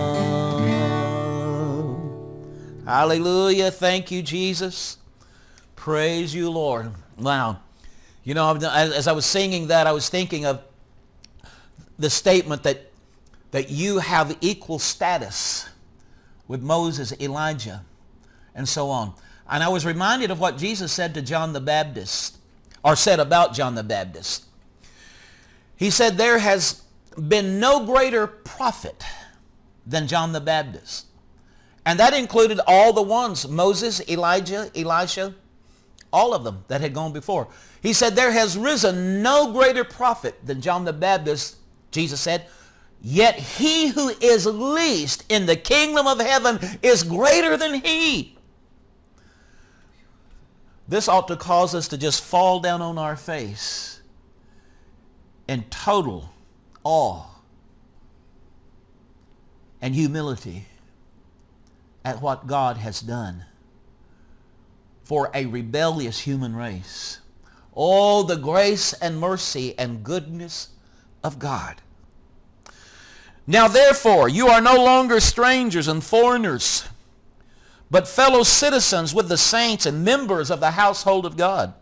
Hallelujah. Thank you, Jesus. Praise you, Lord. Wow. You know, as I was singing that, I was thinking of the statement that, that you have equal status with Moses, Elijah, and so on. And I was reminded of what Jesus said to John the Baptist, or said about John the Baptist. He said, there has been no greater prophet than John the Baptist. And that included all the ones, Moses, Elijah, Elisha, all of them that had gone before. He said, there has risen no greater prophet than John the Baptist, Jesus said, yet he who is least in the kingdom of heaven is greater than he. This ought to cause us to just fall down on our face in total awe and humility at what God has done for a rebellious human race. Oh, the grace and mercy and goodness of God. Now therefore, you are no longer strangers and foreigners, but fellow citizens with the saints and members of the household of God,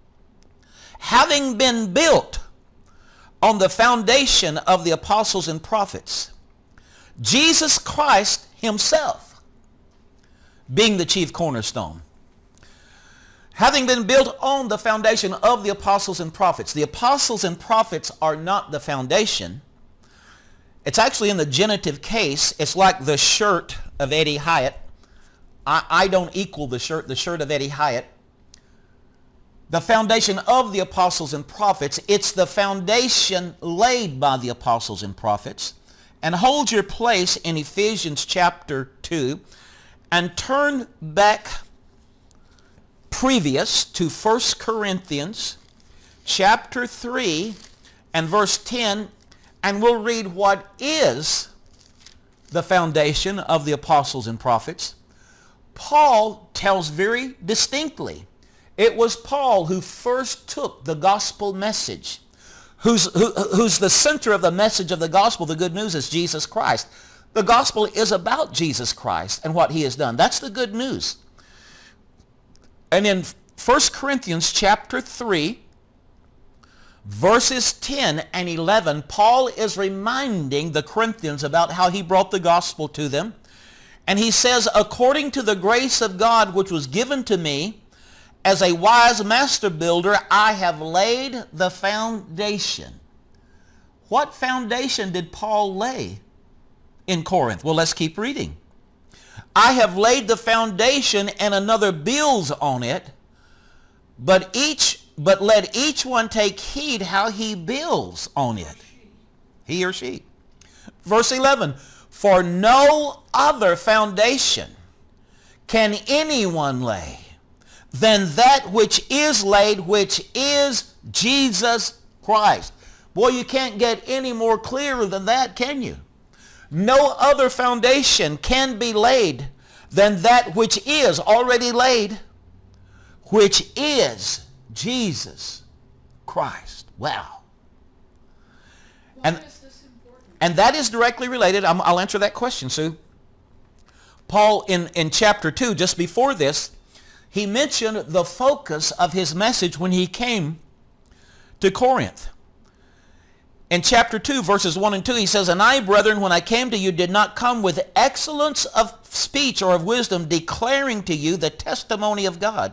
having been built on the foundation of the apostles and prophets, Jesus Christ himself being the chief cornerstone. Having been built on the foundation of the apostles and prophets. The apostles and prophets are not the foundation. It's actually in the genitive case. It's like the shirt of Eddie Hyatt. I, I don't equal the shirt, the shirt of Eddie Hyatt. The foundation of the apostles and prophets, it's the foundation laid by the apostles and prophets. And hold your place in Ephesians chapter two and turn back previous to First Corinthians chapter three and verse ten, and we'll read what is the foundation of the apostles and prophets. Paul tells very distinctly, it was Paul who first took the gospel message, who's, who, who's the center of the message of the gospel. The good news is Jesus Christ. The gospel is about Jesus Christ and what he has done. That's the good news. And in First Corinthians chapter three, verses ten and eleven, Paul is reminding the Corinthians about how he brought the gospel to them. And he says, according to the grace of God which was given to me, as a wise master builder, I have laid the foundation. What foundation did Paul lay in Corinth? Well, let's keep reading. I have laid the foundation and another builds on it, but each but let each one take heed how he builds on it. He or she. Verse eleven, for no other foundation can anyone lay than that which is laid, which is Jesus Christ. Boy, you can't get any more clearer than that, can you? No other foundation can be laid than that which is already laid, which is Jesus Christ. Wow. Why and, is this important? And that is directly related. I'm, I'll answer that question, Sue. Paul, in, in chapter two, just before this, he mentioned the focus of his message when he came to Corinth. In chapter two, verses one and two, he says, and I, brethren, when I came to you, did not come with excellence of speech or of wisdom, declaring to you the testimony of God.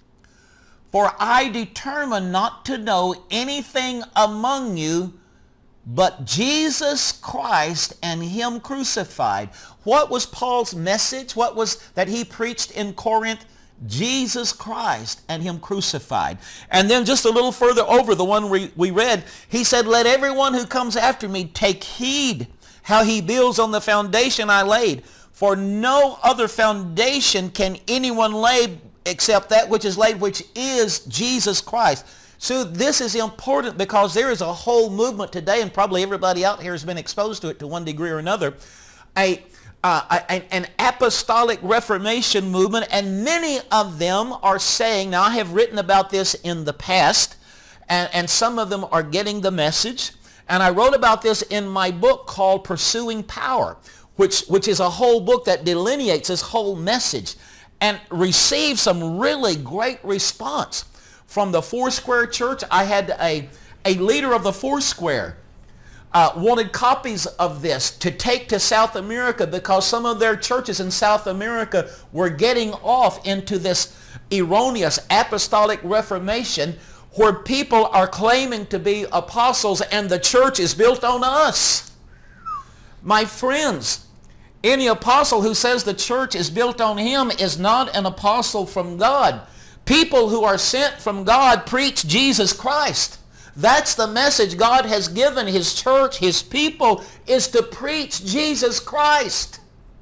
For I determined not to know anything among you but Jesus Christ and him crucified. What was Paul's message? What was that he preached in Corinth? Jesus Christ and him crucified. And then just a little further over, the one we, we read, he said, let everyone who comes after me take heed how he builds on the foundation I laid. For no other foundation can anyone lay except that which is laid, which is Jesus Christ. So this is important because there is a whole movement today, and probably everybody out here has been exposed to it to one degree or another, a, uh, a, an apostolic reformation movement, and many of them are saying, now I have written about this in the past, and, and some of them are getting the message, and I wrote about this in my book called Pursuing Power, which, which is a whole book that delineates this whole message, and received some really great response. From the Foursquare Church, I had a, a leader of the Foursquare uh, wanted copies of this to take to South America because some of their churches in South America were getting off into this erroneous apostolic reformation where people are claiming to be apostles and the church is built on us. My friends, any apostle who says the church is built on him is not an apostle from God. People who are sent from God preach Jesus Christ. That's the message God has given his church, his people, is to preach Jesus Christ.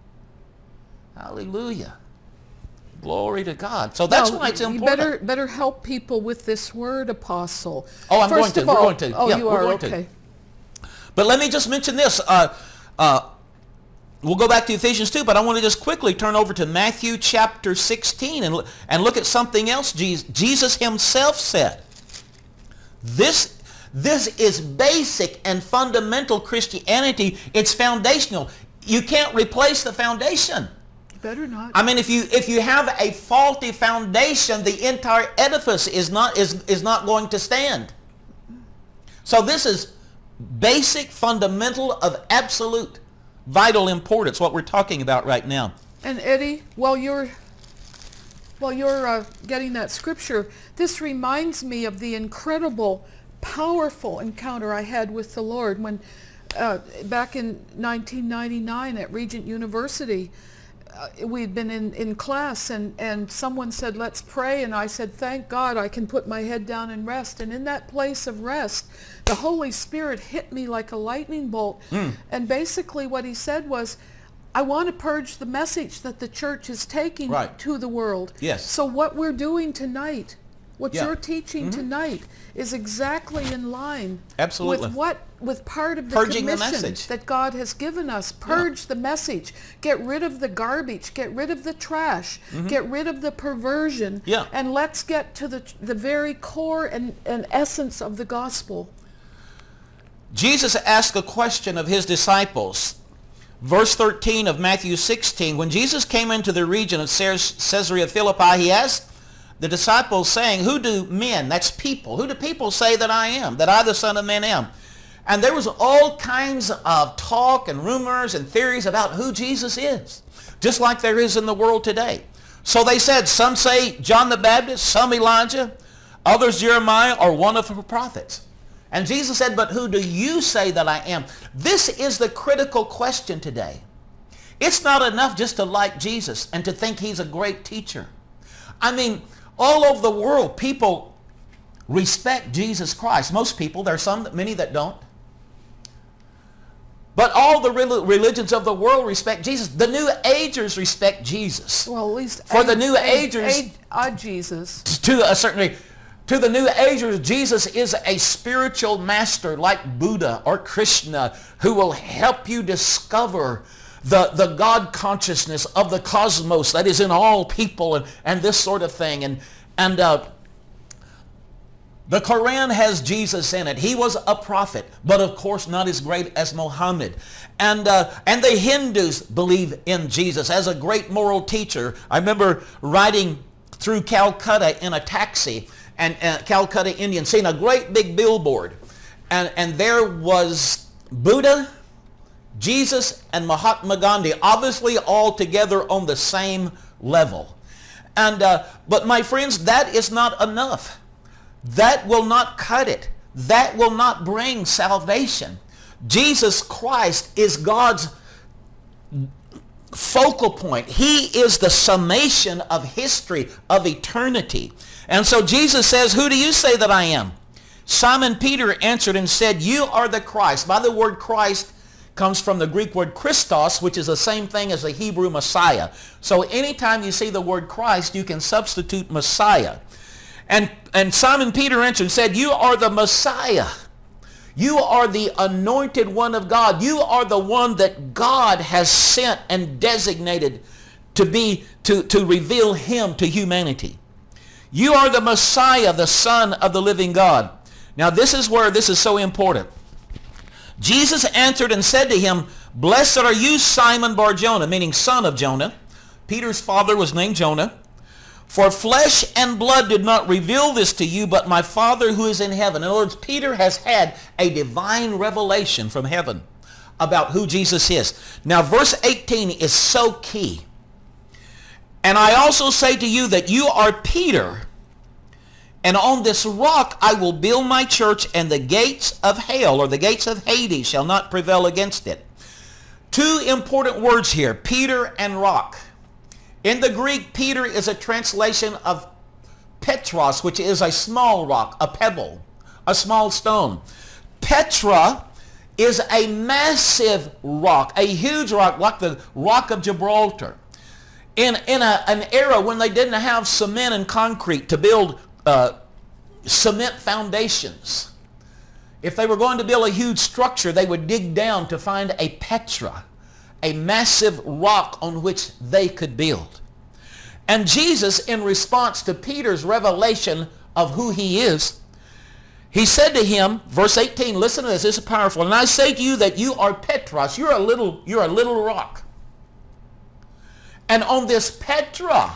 Hallelujah. Glory to God. So that's no, why it's you important. better, better help people with this word, apostle. Oh, I'm First going to. Of all, we're going to. Oh, yeah, you we're are? going Okay. To. But let me just mention this. Uh, uh, We'll go back to Ephesians two, but I want to just quickly turn over to Matthew chapter sixteen and, and look at something else Jesus, Jesus himself said. This, this is basic and fundamental Christianity. It's foundational. You can't replace the foundation. You better not. I mean, if you, if you have a faulty foundation, the entire edifice is not, is, is not going to stand. So this is basic, fundamental, of absolute vital importance, what we're talking about right now. And Eddie, while you're while you're uh, getting that scripture, this reminds me of the incredible, powerful encounter I had with the Lord when uh, back in nineteen ninety-nine at Regent University. Uh, we'd been in, in class and, and someone said, let's pray. And I said, thank God I can put my head down and rest. And in that place of rest, the Holy Spirit hit me like a lightning bolt. Mm. And basically what he said was, I want to purge the message that the church is taking right. to the world. Yes. So what we're doing tonight, what yeah. you're teaching mm-hmm. tonight, is exactly in line Absolutely. with what with part of the Purging commission the message. that God has given us. Purge yeah. the message. Get rid of the garbage. Get rid of the trash. Mm-hmm. Get rid of the perversion. Yeah. And let's get to the the very core and, and essence of the gospel. Jesus asked a question of his disciples. Verse thirteen of Matthew sixteen, when Jesus came into the region of Caesarea Philippi, he asked the disciples, saying, who do men, that's people, who do people say that I am, that I the Son of Man am? And there was all kinds of talk and rumors and theories about who Jesus is, just like there is in the world today. So they said, some say John the Baptist, some Elijah, others Jeremiah, or one of the prophets. And Jesus said, but who do you say that I am? This is the critical question today. It's not enough just to like Jesus and to think he's a great teacher. I mean, all over the world, people respect Jesus Christ. Most people, there are some, many that don't. But all the religions of the world respect Jesus. The New Agers respect Jesus. Well, at least for age, the New age, Agers, age, uh, Jesus. To a certain degree, to the New Agers, Jesus is a spiritual master like Buddha or Krishna who will help you discover the, the God consciousness of the cosmos that is in all people and, and this sort of thing. And, and uh, the Quran has Jesus in it. He was a prophet, but of course not as great as Muhammad. And, uh, and the Hindus believe in Jesus as a great moral teacher. I remember riding through Calcutta in a taxi, and uh, Calcutta, Indian, seeing a great big billboard. And, and there was Buddha, Jesus, and Mahatma Gandhi, obviously all together on the same level. And, uh, but my friends, that is not enough. That will not cut it. That will not bring salvation. Jesus Christ is God's focal point. He is the summation of history, of eternity. And so Jesus says, who do you say that I am? Simon Peter answered and said, you are the Christ. By the word Christ, comes from the Greek word Christos, which is the same thing as the Hebrew Messiah. So anytime you see the word Christ, you can substitute Messiah. And, and Simon Peter answered and said, you are the Messiah. You are the anointed one of God. You are the one that God has sent and designated to be, to, to reveal him to humanity. You are the Messiah, the Son of the living God. Now this is where this is so important. Jesus answered and said to him, blessed are you, Simon Bar-Jonah, meaning son of Jonah. Peter's father was named Jonah. For flesh and blood did not reveal this to you, but my Father who is in heaven. In other words, Peter has had a divine revelation from heaven about who Jesus is. Now verse eighteen is so key. And I also say to you that you are Peter, and on this rock I will build my church, and the gates of hell, or the gates of Hades, shall not prevail against it. Two important words here, Peter and rock. In the Greek, Peter is a translation of Petros, which is a small rock, a pebble, a small stone. Petra is a massive rock, a huge rock, like the rock of Gibraltar. In, in a, an era when they didn't have cement and concrete to build uh, cement foundations, if they were going to build a huge structure, they would dig down to find a Petra, a massive rock on which they could build. And Jesus, in response to Peter's revelation of who he is, he said to him, verse eighteen, listen to this, this is powerful. And I say to you that you are Petros, you're a little, you're a little rock. And on this Petra,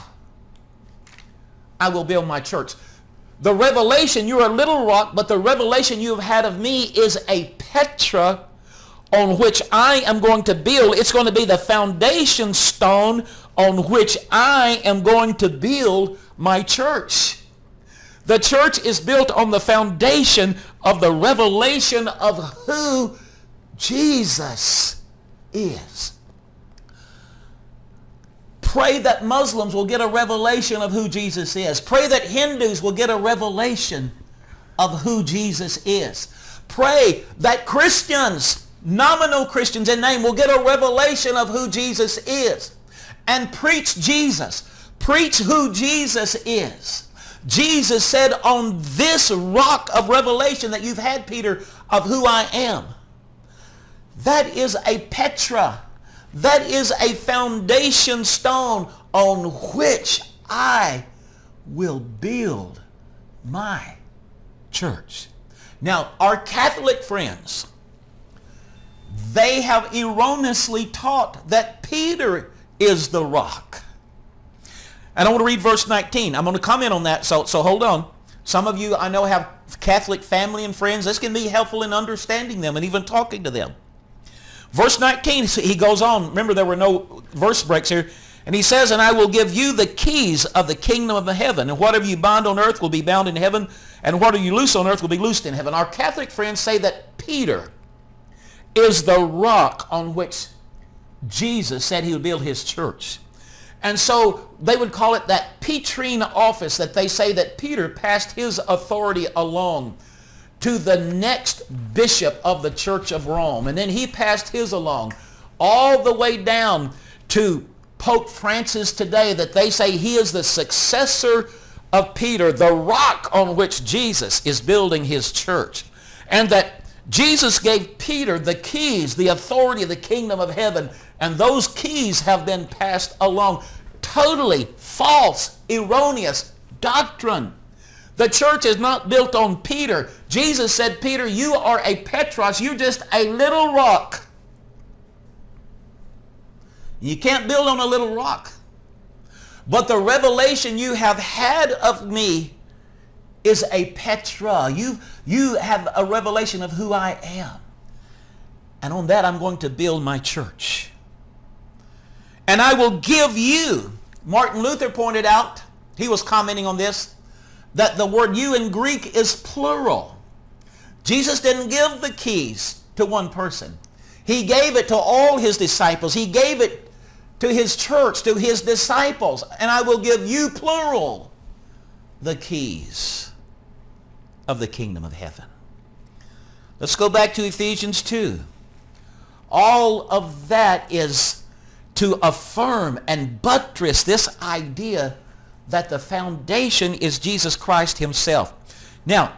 I will build my church. The revelation, you're a little rock, but the revelation you have had of me is a Petra on which I am going to build. It's going to be the foundation stone on which I am going to build my church. The church is built on the foundation of the revelation of who Jesus is. Pray that Muslims will get a revelation of who Jesus is. Pray that Hindus will get a revelation of who Jesus is. Pray that Christians, nominal Christians in name, will get a revelation of who Jesus is. And preach Jesus. Preach who Jesus is. Jesus said, on this rock of revelation that you've had, Peter, of who I am. That is a Petra. That is a foundation stone on which I will build my church. Now, our Catholic friends, they have erroneously taught that Peter is the rock. And I want to read verse nineteen. I'm going to comment on that, so, so hold on. Some of you I know have Catholic family and friends. This can be helpful in understanding them and even talking to them. Verse nineteen, he goes on. Remember, there were no verse breaks here. And he says, and I will give you the keys of the kingdom of heaven. And whatever you bind on earth will be bound in heaven. And whatever you loose on earth will be loosed in heaven. Our Catholic friends say that Peter is the rock on which Jesus said he would build his church. And so they would call it that Petrine office, that they say that Peter passed his authority along to the next bishop of the Church of Rome. And then he passed his along all the way down to Pope Francis today, that they say he is the successor of Peter, the rock on which Jesus is building his church. And that Jesus gave Peter the keys, the authority of the kingdom of heaven, and those keys have been passed along. Totally false, erroneous doctrine. The church is not built on Peter. Jesus said, Peter, you are a Petros. You're just a little rock. You can't build on a little rock. But the revelation you have had of me is a Petra. You, you have a revelation of who I am. And on that I'm going to build my church. And I will give you, Martin Luther pointed out, he was commenting on this, that the word you in Greek is plural. Jesus didn't give the keys to one person. He gave it to all his disciples. He gave it to his church, to his disciples. And I will give you, plural, the keys of the kingdom of heaven. Let's go back to Ephesians two. All of that is to affirm and buttress this idea that the foundation is Jesus Christ himself. Now,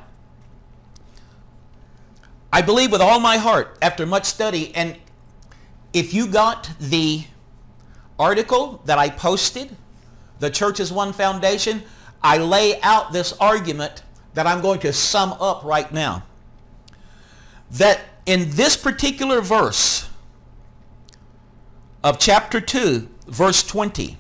I believe with all my heart, after much study, and if you got the article that I posted, The Church is One Foundation, I lay out this argument that I'm going to sum up right now. That in this particular verse of chapter two, verse twenty,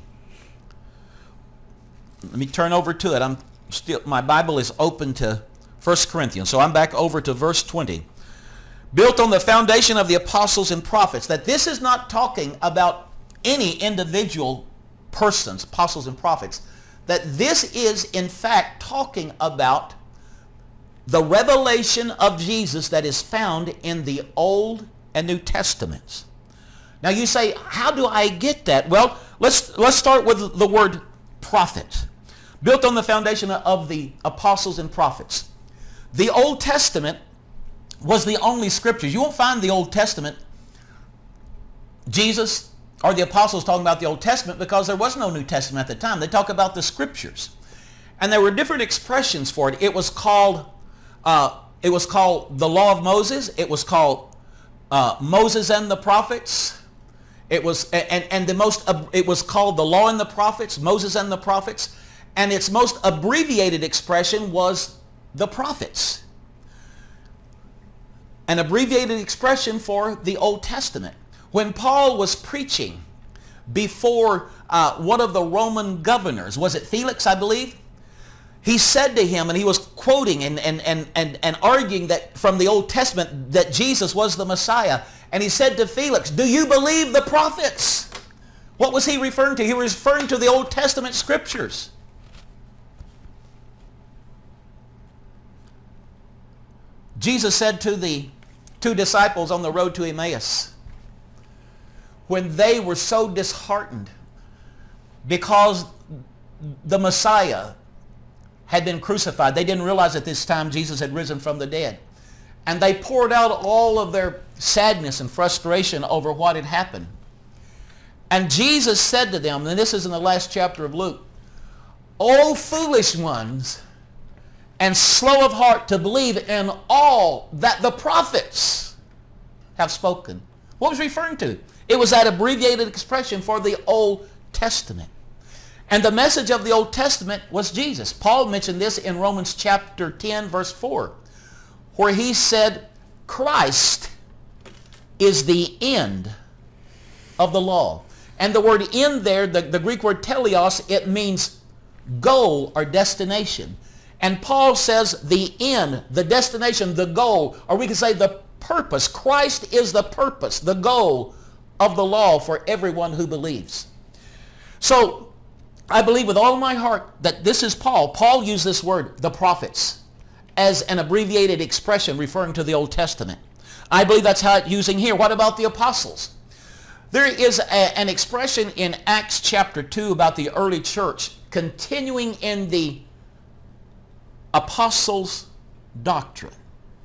let me turn over to it. I'm still, my Bible is open to First Corinthians, so I'm back over to verse twenty. Built on the foundation of the apostles and prophets. That this is not talking about any individual persons, apostles and prophets. That this is in fact talking about the revelation of Jesus that is found in the Old and New Testaments. Now you say, how do I get that? Well, let's, let's start with the word prophet. Built on the foundation of the apostles and prophets. The Old Testament was the only scriptures. You won't find the Old Testament, Jesus or the apostles talking about the Old Testament, because there was no New Testament at the time. They talk about the scriptures. And there were different expressions for it. It was called, uh, it was called the Law of Moses. It was called uh, Moses and the Prophets. It was, and, and the most, it was called the Law and the Prophets, Moses and the Prophets. And its most abbreviated expression was the prophets. An abbreviated expression for the Old Testament. When Paul was preaching before uh, one of the Roman governors, was it Felix, I believe? He said to him, and he was quoting and, and, and, and, and arguing that from the Old Testament that Jesus was the Messiah. And he said to Felix, do you believe the prophets? What was he referring to? He was referring to the Old Testament scriptures. Jesus said to the two disciples on the road to Emmaus, when they were so disheartened because the Messiah had been crucified, they didn't realize at this time Jesus had risen from the dead. And they poured out all of their sadness and frustration over what had happened. And Jesus said to them, and this is in the last chapter of Luke, O foolish ones, and slow of heart to believe in all that the prophets have spoken. What was he referring to? It was that abbreviated expression for the Old Testament. And the message of the Old Testament was Jesus. Paul mentioned this in Romans chapter ten, verse four, where he said, Christ is the end of the law. And the word end there, the, the Greek word teleos, it means goal or destination. And Paul says the end, the destination, the goal, or we could say the purpose. Christ is the purpose, the goal of the law for everyone who believes. So I believe with all my heart that this is Paul. Paul used this word, the prophets, as an abbreviated expression referring to the Old Testament. I believe that's how it's using here. What about the apostles? There is a, an expression in Acts chapter two about the early church continuing in the apostles' doctrine.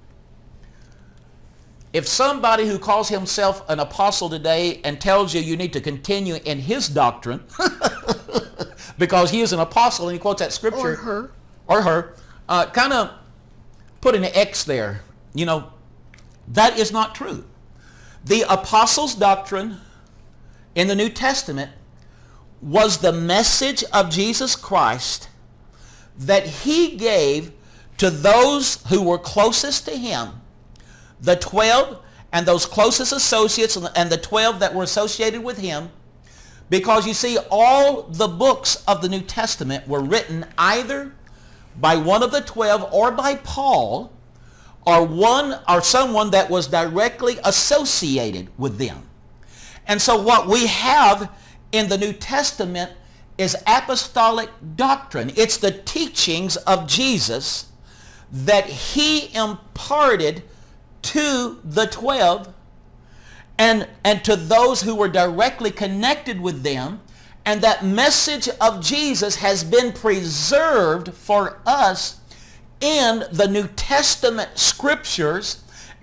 If somebody who calls himself an apostle today and tells you you need to continue in his doctrine because he is an apostle and he quotes that scripture, or her, or her, uh, kind of put an X there. You know, that is not true. The apostles' doctrine in the New Testament was the message of Jesus Christ that he gave to those who were closest to him, the twelve and those closest associates and the twelve that were associated with him, because you see, all the books of the New Testament were written either by one of the twelve or by Paul, or one or someone that was directly associated with them. And so what we have in the New Testament is apostolic doctrine. It's the teachings of Jesus that he imparted to the twelve and, and to those who were directly connected with them. And that message of Jesus has been preserved for us in the New Testament scriptures.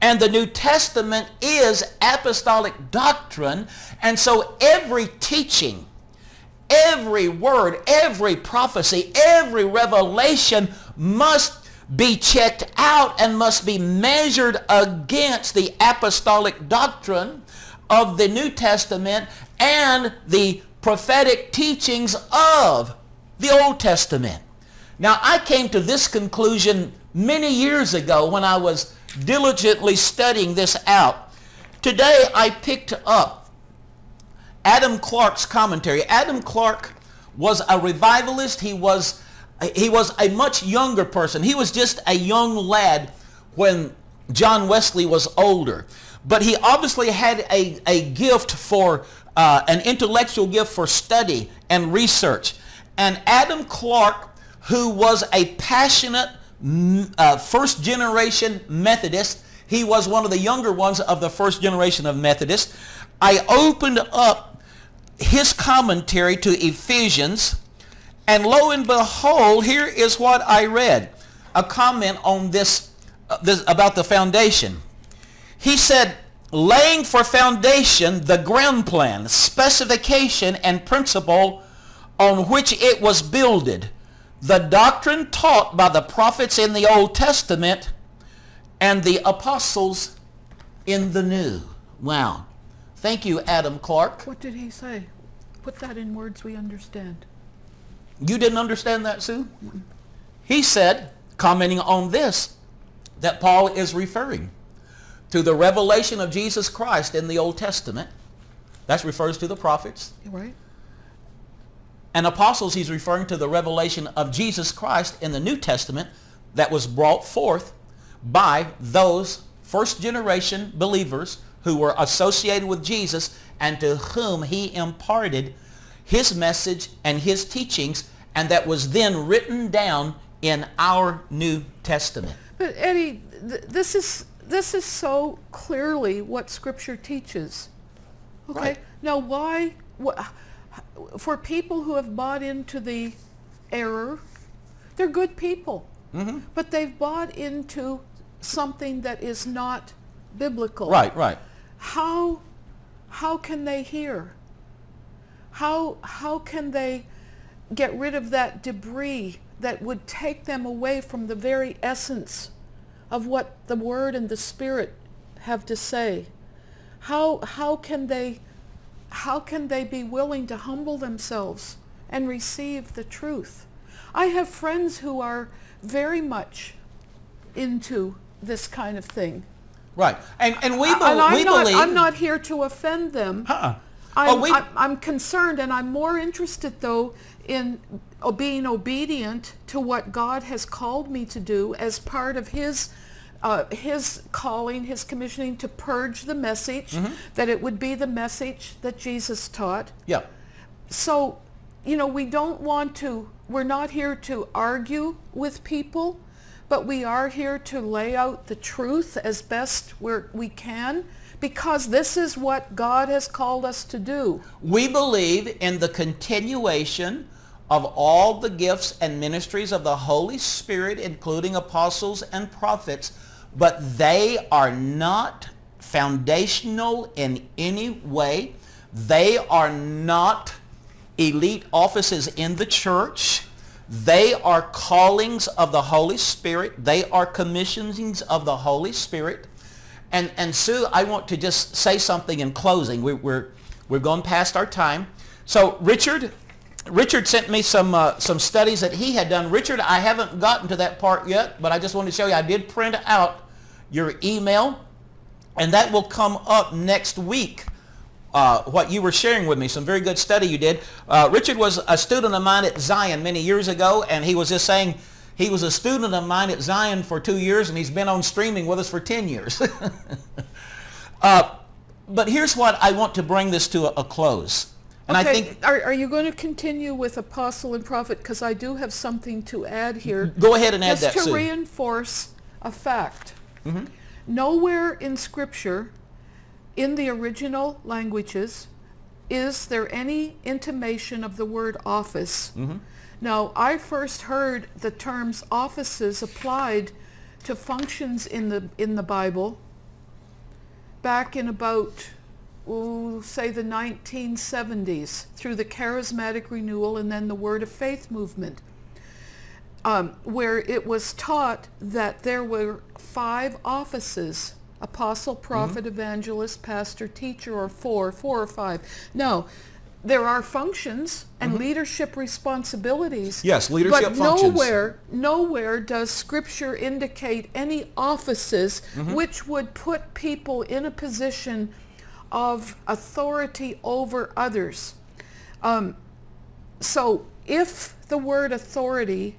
And the New Testament is apostolic doctrine. And so every teaching, every word, every prophecy, every revelation must be checked out and must be measured against the apostolic doctrine of the New Testament and the prophetic teachings of the Old Testament. Now, I came to this conclusion many years ago when I was diligently studying this out. Today, I picked up Adam Clarke's commentary. Adam Clarke was a revivalist. He was, he was a much younger person. He was just a young lad when John Wesley was older. But he obviously had a, a gift for, uh, an intellectual gift for study and research. And Adam Clarke, who was a passionate uh, first generation Methodist, he was one of the younger ones of the first generation of Methodists. I opened up his commentary to Ephesians, and lo and behold, here is what I read. A comment on this, uh, this about the foundation. He said, laying for foundation the ground plan, specification, and principle on which it was builded, the doctrine taught by the prophets in the Old Testament and the apostles in the New. Wow. Thank you, Adam Clarke. What did he say? Put that in words we understand. You didn't understand that, Sue? Mm-mm. He said, commenting on this, that Paul is referring to the revelation of Jesus Christ in the Old Testament. That refers to the prophets. Right. And apostles, he's referring to the revelation of Jesus Christ in the New Testament that was brought forth by those first generation believers who were associated with Jesus and to whom he imparted his message and his teachings, and that was then written down in our New Testament. But Eddie, th this is this is so clearly what Scripture teaches. Okay. Right. Now, why? Wh for people who have bought into the error, they're good people, mm-hmm. but they've bought into something that is not biblical. Right. Right. How how can they hear? How how can they get rid of that debris that would take them away from the very essence of what the Word and the Spirit have to say? How how can they how can they be willing to humble themselves and receive the truth? I have friends who are very much into this kind of thing. Right. And and we, be and I'm we not, believe I'm not here to offend them. Uh-uh. I'm, oh, we, I'm, I'm concerned, and I'm more interested, though, in uh, being obedient to what God has called me to do as part of his uh, his calling, his commissioning to purge the message, mm-hmm. that it would be the message that Jesus taught. Yeah. So, you know, we don't want to, we're not here to argue with people, but we are here to lay out the truth as best we're, we can, because this is what God has called us to do. We believe in the continuation of all the gifts and ministries of the Holy Spirit, including apostles and prophets, but they are not foundational in any way. They are not elite offices in the church. They are callings of the Holy Spirit. They are commissionings of the Holy Spirit. And, and Sue, I want to just say something in closing. We, we're, we're going past our time. So Richard, Richard sent me some, uh, some studies that he had done. Richard, I haven't gotten to that part yet, but I just wanted to show you I did print out your email, and that will come up next week. Uh, what you were sharing with me, some very good study you did. Uh, Richard was a student of mine at Zion many years ago, and he was just saying he was a student of mine at Zion for two years, and he's been on streaming with us for ten years. uh, but here's what I want to bring this to a, a close. And okay, I think, are, are you going to continue with apostle and prophet? Because I do have something to add here. Go ahead and add that, Sue. Just to reinforce a fact. Mm-hmm. Nowhere in Scripture, in the original languages, is there any intimation of the word office. Mm-hmm. Now, I first heard the terms offices applied to functions in the in the Bible back in about, ooh, say the nineteen seventies, through the charismatic renewal and then the Word of Faith movement, um, where it was taught that there were five offices: apostle, prophet, mm-hmm. evangelist, pastor, teacher, or four, four or five. No, there are functions and mm-hmm. leadership responsibilities. Yes, leadership but functions. But nowhere, nowhere does Scripture indicate any offices mm-hmm. which would put people in a position of authority over others. Um, so if the word authority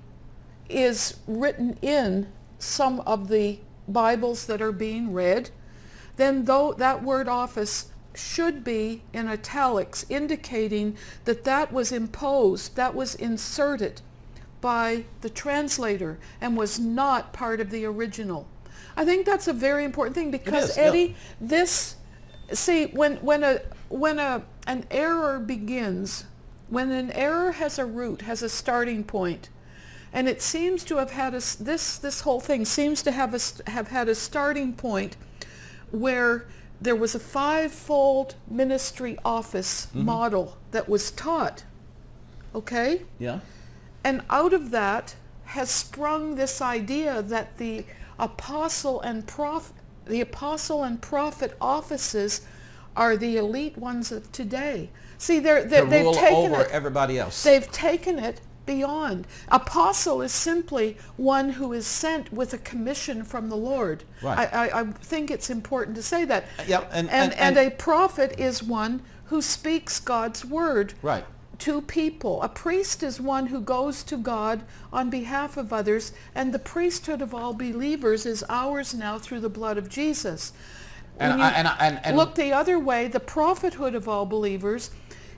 is written in some of the Bibles that are being read, then though that word office should be in italics, indicating that that was imposed, that was inserted by the translator and was not part of the original. I think that's a very important thing, because is, Eddie, yeah. this, see, when when a when a an error begins, when an error has a root, has a starting point, and it seems to have had a this this whole thing seems to have a have had a starting point where there was a five-fold ministry office mm-hmm. model that was taught, okay? Yeah. And out of that has sprung this idea that the apostle and prophet, the apostle and prophet offices are the elite ones of today. See, they're, they're, to they've rule taken over it, everybody else. They've taken it beyond. Apostle is simply one who is sent with a commission from the Lord. Right. I, I, I think it's important to say that. Yep. And, and, and, and a prophet is one who speaks God's word right. to people. A priest is one who goes to God on behalf of others, and the priesthood of all believers is ours now through the blood of Jesus. And, when I, you and, and, and look the other way, the prophethood of all believers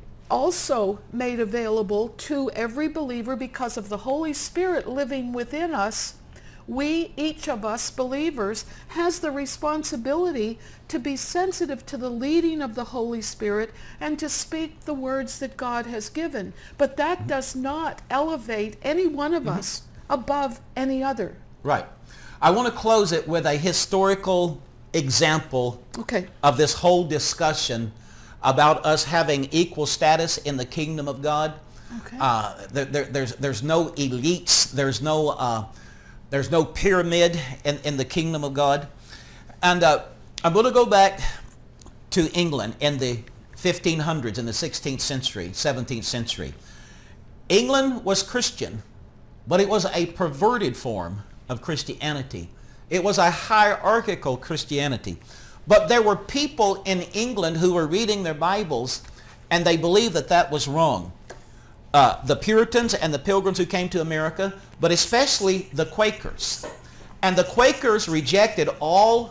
also made available to every believer because of the Holy Spirit living within us. We, each of us believers, has the responsibility to be sensitive to the leading of the Holy Spirit and to speak the words that God has given. But that mm-hmm. does not elevate any one of mm-hmm. us above any other. Right. I want to close it with a historical example okay. of this whole discussion about us having equal status in the kingdom of God. Okay. Uh, there, there, there's, there's no elites. There's no, uh, there's no pyramid in, in the kingdom of God. And uh, I'm going to go back to England in the fifteen hundreds, in the sixteenth century, seventeenth century. England was Christian, but it was a perverted form of Christianity. It was a hierarchical Christianity. But there were people in England who were reading their Bibles, and they believed that that was wrong. Uh, the Puritans and the Pilgrims who came to America, but especially the Quakers. And the Quakers rejected all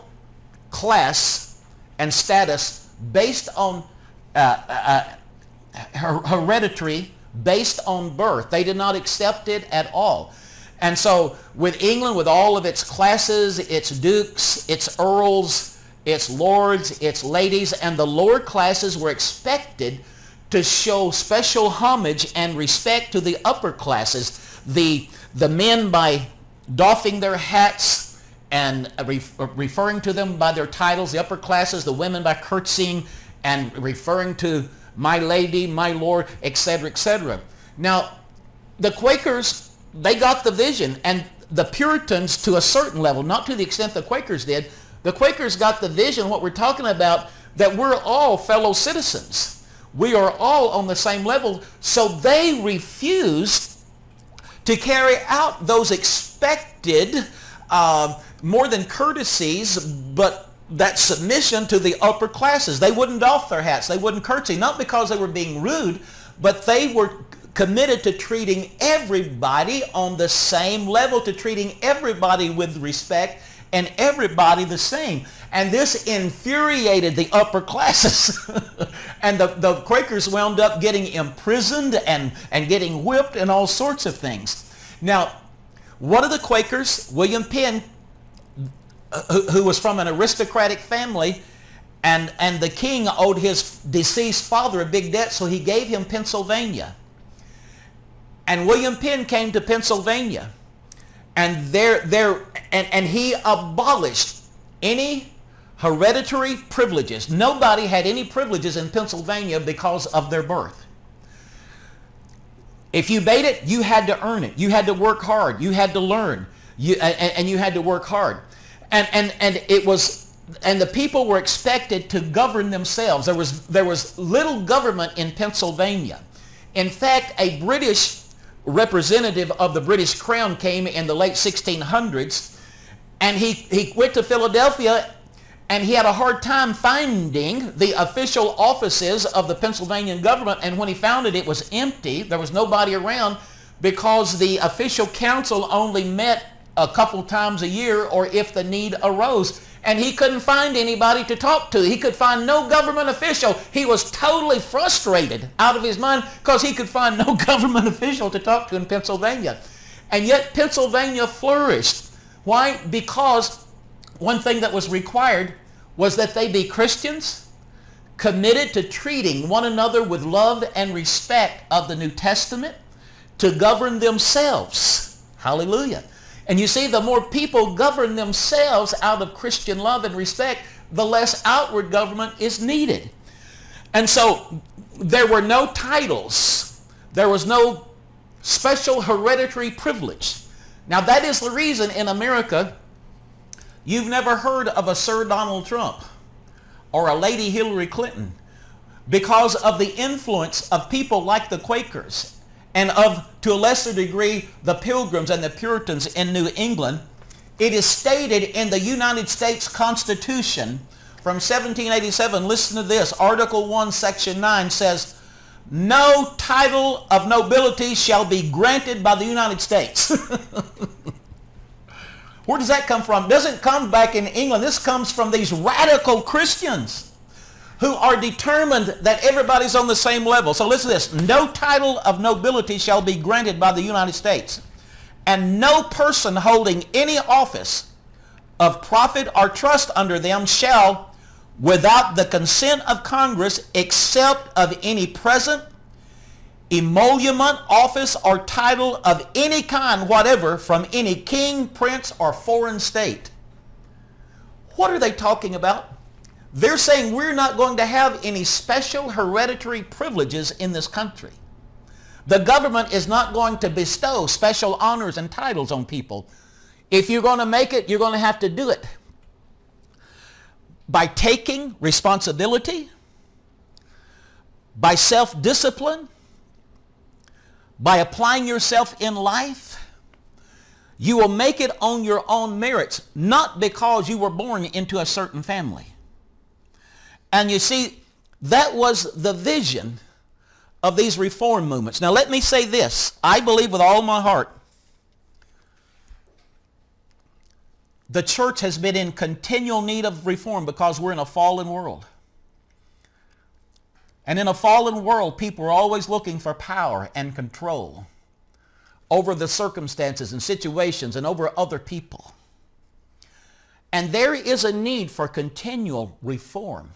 class and status based on uh, uh, her hereditary, based on birth. They did not accept it at all. And so with England, with all of its classes, its dukes, its earls, its lords, its ladies, and the lower classes were expected to show special homage and respect to the upper classes. The, the men by doffing their hats and re referring to them by their titles, the upper classes, the women by curtsying and referring to my lady, my lord, et cetera, et cetera. Now, the Quakers, they got the vision, and the Puritans to a certain level, not to the extent the Quakers did. The Quakers got the vision, what we're talking about, that we're all fellow citizens. We are all on the same level. So they refused to carry out those expected, uh, more than courtesies, but that submission to the upper classes. They wouldn't doff their hats. They wouldn't curtsy, not because they were being rude, but they were committed to treating everybody on the same level, to treating everybody with respect, and everybody the same. And this infuriated the upper classes. And the, the Quakers wound up getting imprisoned and, and getting whipped and all sorts of things. Now, one of the Quakers, William Penn, who, who was from an aristocratic family, and, and the king owed his deceased father a big debt, so he gave him Pennsylvania. And William Penn came to Pennsylvania. And, there, there, and, and he abolished any Hereditary privileges. Nobody had any privileges in Pennsylvania because of their birth. If you made it, you had to earn it. You had to work hard. You had to learn. You, and, and you had to work hard. And, and, and it was, and the people were expected to govern themselves. There was, there was little government in Pennsylvania. In fact, a British representative of the British Crown came in the late sixteen hundreds, and he, he went to Philadelphia, and he had a hard time finding the official offices of the Pennsylvania government. And when he found it, it was empty. There was nobody around because the official council only met a couple times a year or if the need arose. And he couldn't find anybody to talk to. He could find no government official. He was totally frustrated out of his mind because he could find no government official to talk to in Pennsylvania. And yet Pennsylvania flourished. Why? Because one thing that was required was that they be Christians, committed to treating one another with love and respect of the New Testament, to govern themselves. Hallelujah. And you see, the more people govern themselves out of Christian love and respect, the less outward government is needed. And so there were no titles. There was no special hereditary privilege. Now that is the reason in America you've never heard of a Sir Donald Trump or a Lady Hillary Clinton, because of the influence of people like the Quakers and of, to a lesser degree, the Pilgrims and the Puritans in New England. It is stated in the United States Constitution from seventeen eighty-seven, listen to this, Article one, Section nine says, no title of nobility shall be granted by the United States. Where does that come from? It doesn't come back in England. This comes from these radical Christians who are determined that everybody's on the same level. So listen to this. No title of nobility shall be granted by the United States, and no person holding any office of profit or trust under them shall, without the consent of Congress, except of any present, emolument, office, or title of any kind whatever from any king, prince, or foreign state. What are they talking about? They're saying we're not going to have any special hereditary privileges in this country. The government is not going to bestow special honors and titles on people. If you're going to make it, you're going to have to do it by taking responsibility, by self-discipline, by applying yourself in life. You will make it on your own merits, not because you were born into a certain family. And you see, that was the vision of these reform movements. Now let me say this. I believe with all my heart the church has been in continual need of reform because we're in a fallen world. And in a fallen world, people are always looking for power and control over the circumstances and situations and over other people. And there is a need for continual reform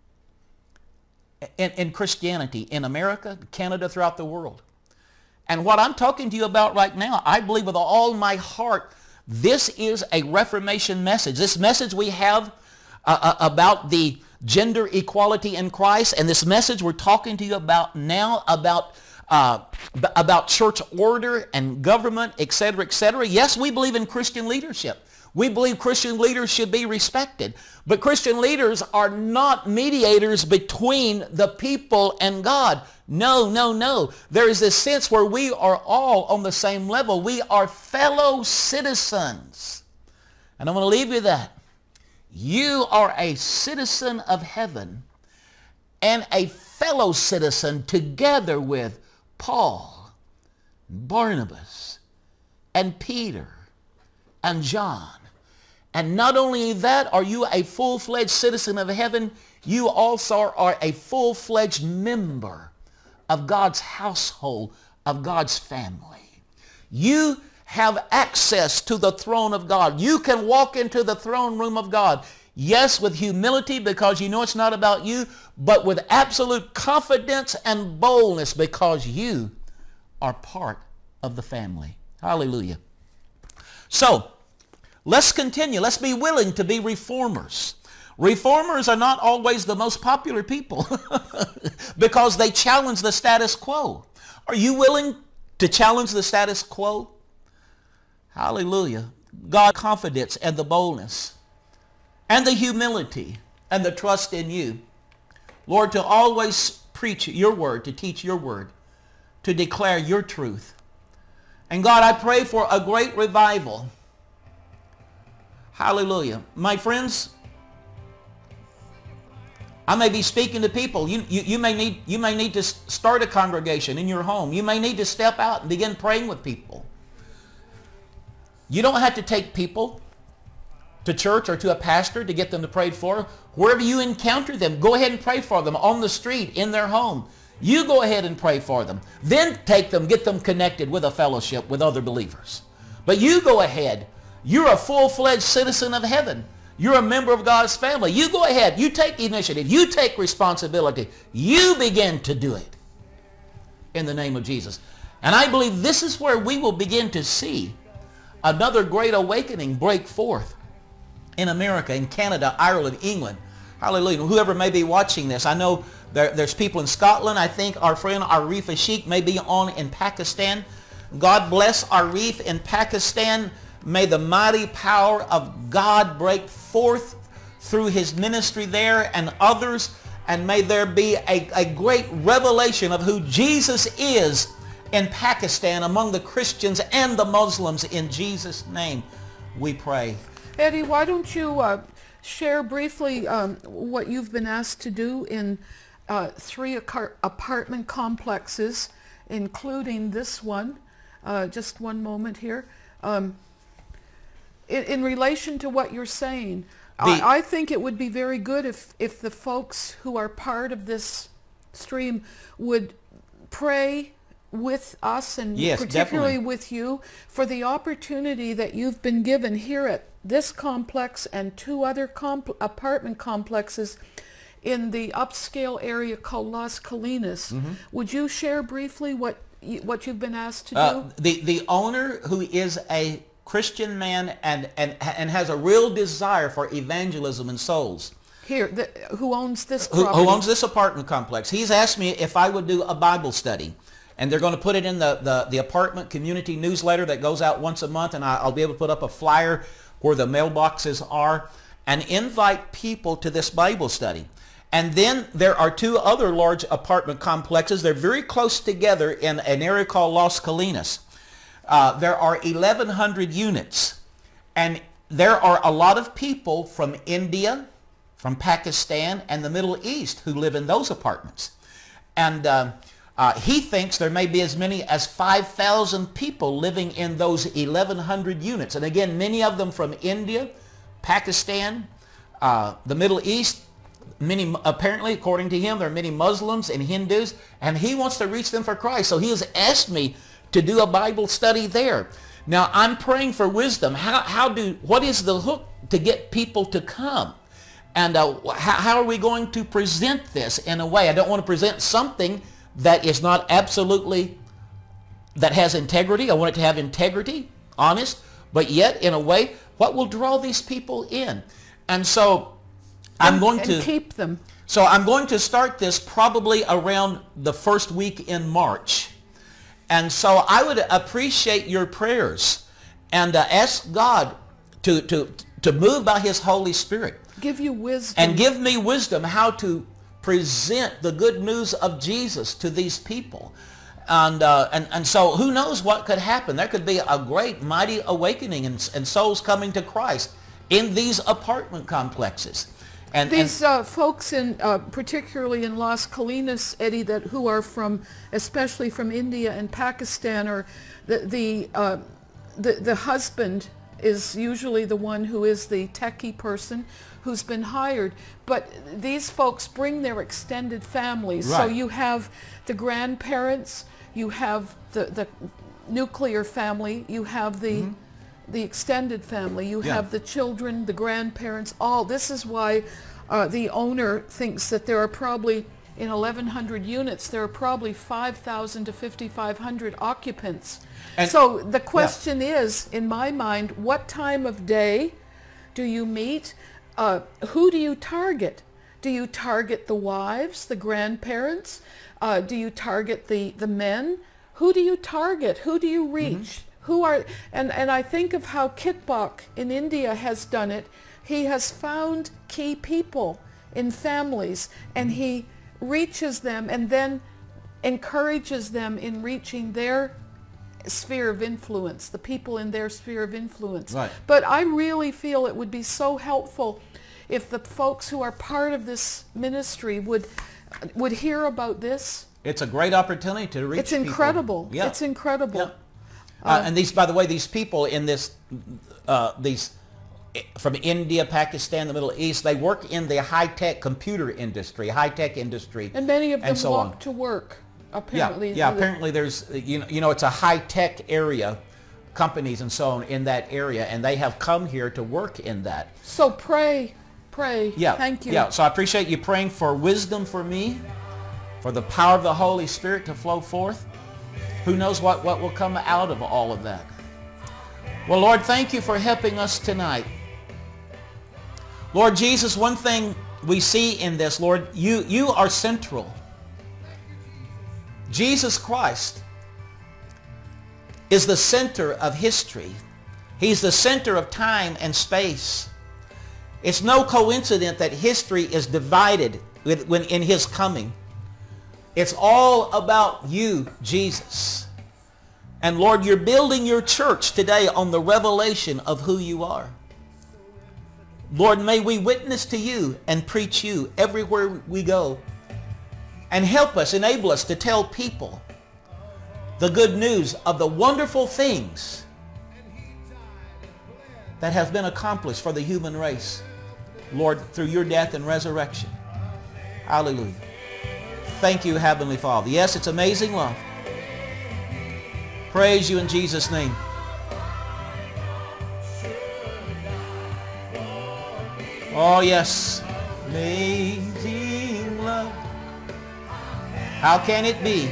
in, in Christianity, in America, Canada, throughout the world. And what I'm talking to you about right now, I believe with all my heart, this is a Reformation message. This message we have uh, uh, about the gender equality in Christ, and this message we're talking to you about now about uh, about church order and government, et cetera, et cetera. Yes, we believe in Christian leadership. We believe Christian leaders should be respected. But Christian leaders are not mediators between the people and God. No, no, no. There is this sense where we are all on the same level. We are fellow citizens. And I'm going to leave you that. You are a citizen of heaven and a fellow citizen together with Paul, Barnabas, and Peter, and John. And not only that, are you a full-fledged citizen of heaven, you also are a full-fledged member of God's household, of God's family. You have access to the throne of God. You can walk into the throne room of God. Yes, with humility because you know it's not about you, but with absolute confidence and boldness because you are part of the family. Hallelujah. So, let's continue. Let's be willing to be reformers. Reformers are not always the most popular people because they challenge the status quo. Are you willing to challenge the status quo? Hallelujah. God's confidence and the boldness and the humility and the trust in you. Lord, to always preach your word, to teach your word, to declare your truth. And God, I pray for a great revival. Hallelujah. My friends, I may be speaking to people. You, you, you, may need, you may need to start a congregation in your home. You may need to step out and begin praying with people. You don't have to take people to church or to a pastor to get them to pray for. Wherever you encounter them, go ahead and pray for them on the street, in their home. You go ahead and pray for them. Then take them, get them connected with a fellowship with other believers. But you go ahead. You're a full-fledged citizen of heaven. You're a member of God's family. You go ahead. You take initiative. You take responsibility. You begin to do it in the name of Jesus. And I believe this is where we will begin to see another great awakening break forth in America, in Canada, Ireland, England. Hallelujah. Whoever may be watching this, I know there, there's people in Scotland. I think our friend Arif Ashik may be on in Pakistan. God bless Arif in Pakistan. May the mighty power of God break forth through his ministry there and others. And may there be a, a great revelation of who Jesus is in Pakistan among the Christians and the Muslims. In Jesus' name we pray. Eddie, why don't you uh, share briefly um, what you've been asked to do in uh, three apartment complexes, including this one. Uh, just one moment here. Um, in, in relation to what you're saying, I, I think it would be very good if, if the folks who are part of this stream would pray with us and yes, particularly definitely. with you for the opportunity that you've been given here at this complex and two other compl apartment complexes in the upscale area called Las Colinas. Mm-hmm. Would you share briefly what you, what you've been asked to do? Uh, the the owner, who is a Christian man and and and has a real desire for evangelism and souls. Here, the, who owns this Who, property? who owns this apartment complex? He's asked me if I would do a Bible study. And they're going to put it in the, the, the apartment community newsletter that goes out once a month. And I, I'll be able to put up a flyer where the mailboxes are and invite people to this Bible study. And then there are two other large apartment complexes. They're very close together in an area called Las Colinas. Uh, there are eleven hundred units. And there are a lot of people from India, from Pakistan, and the Middle East who live in those apartments. And uh, Uh, he thinks there may be as many as five thousand people living in those eleven hundred units. And again, many of them from India, Pakistan, uh, the Middle East. Many, apparently, according to him, there are many Muslims and Hindus, and he wants to reach them for Christ. So he has asked me to do a Bible study there. Now, I'm praying for wisdom. How, how do, what is the hook to get people to come? And uh, how, how are we going to present this in a way? I don't want to present something that is not absolutely, that has integrity. I want it to have integrity, honest, but yet in a way, what will draw these people in? And so I'm and, going and to keep them. So I'm going to start this probably around the first week in March. And so I would appreciate your prayers and uh, ask God to, to, to move by his Holy Spirit. Give you wisdom. And give me wisdom how to present the good news of Jesus to these people. And, uh, and, and so who knows what could happen. There could be a great, mighty awakening and, and souls coming to Christ in these apartment complexes. And, These and, uh, folks, in uh, particularly in Las Colinas, Eddie, that who are from, especially from India and Pakistan, or the the, uh, the the husband is usually the one who is the techie person who's been hired. But these folks bring their extended families. Right. So you have the grandparents, you have the the nuclear family, you have the. Mm-hmm. the extended family, you yeah. have the children, the grandparents, all. This is why uh, the owner thinks that there are probably, in eleven hundred units, there are probably five thousand to fifty-five hundred occupants. And so the question yeah. is, in my mind, what time of day do you meet? uh, who do you target? Do you target the wives, the grandparents? Uh, do you target the, the men? Who do you target? Who do you reach? Mm-hmm. Who are, and, and I think of how Kitbach in India has done it. He has found key people in families, and he reaches them and then encourages them in reaching their sphere of influence, the people in their sphere of influence. Right. But I really feel it would be so helpful if the folks who are part of this ministry would would hear about this. It's a great opportunity to reach It's incredible. People. Yeah. It's incredible. Yeah. Uh, and these, by the way, these people in this, uh, these from India, Pakistan, the Middle East, they work in the high-tech computer industry, high-tech industry, and many of them so walk on. to work. Apparently, yeah, yeah. Apparently, there's you know, you know, it's a high-tech area, companies and so on in that area, and they have come here to work in that. So pray, pray. Yeah, thank you. Yeah. So I appreciate you praying for wisdom for me, for the power of the Holy Spirit to flow forth. Who knows what what will come out of all of that? Well, Lord, thank you for helping us tonight. Lord Jesus, one thing we see in this, Lord, you, you are central. Jesus Christ is the center of history. He's the center of time and space. It's no coincidence that history is divided with, when, in his coming. It's all about you, Jesus. And Lord, you're building your church today on the revelation of who you are. Lord, may we witness to you and preach you everywhere we go. And help us, enable us to tell people the good news of the wonderful things that have been accomplished for the human race, Lord, through your death and resurrection. Hallelujah. Thank you, Heavenly Father. Yes, it's amazing love. Praise you in Jesus' name. Oh, yes. Amazing love. How can it be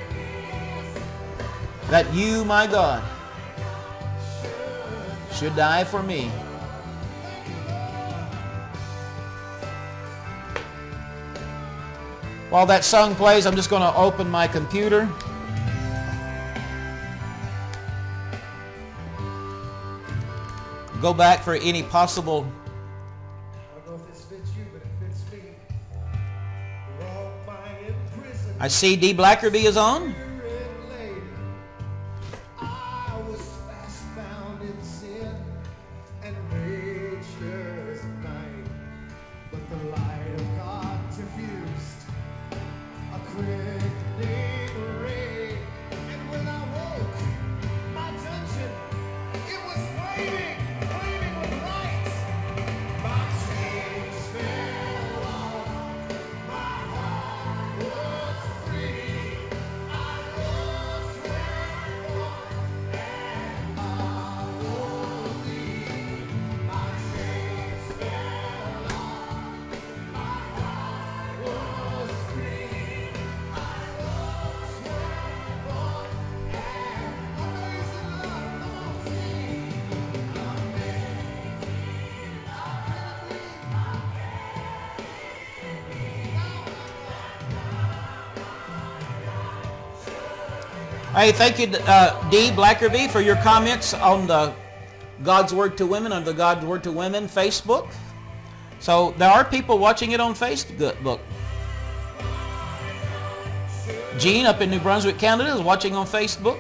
that you, my God, should die for me? While that song plays, I'm just going to open my computer. Go back for any possible... I don't know if this fits you, but it fits me. We're all lying in prison. I see D. Blackerby is on. I was fast bound in sin and nature's night, but the light of God diffused a quickening ray, and when I woke, my dungeon, it was waiting, waiting with light. My chains fell off, my heart was free. I was where and I will leave. My chains fell off, my heart was free. I was where and amazing love, come on, sing. Hey, thank you, uh, D. Blackerby, for your comments on the God's Word to Women, on the God's Word to Women Facebook. So there are people watching it on Facebook. Jean up in New Brunswick, Canada is watching on Facebook.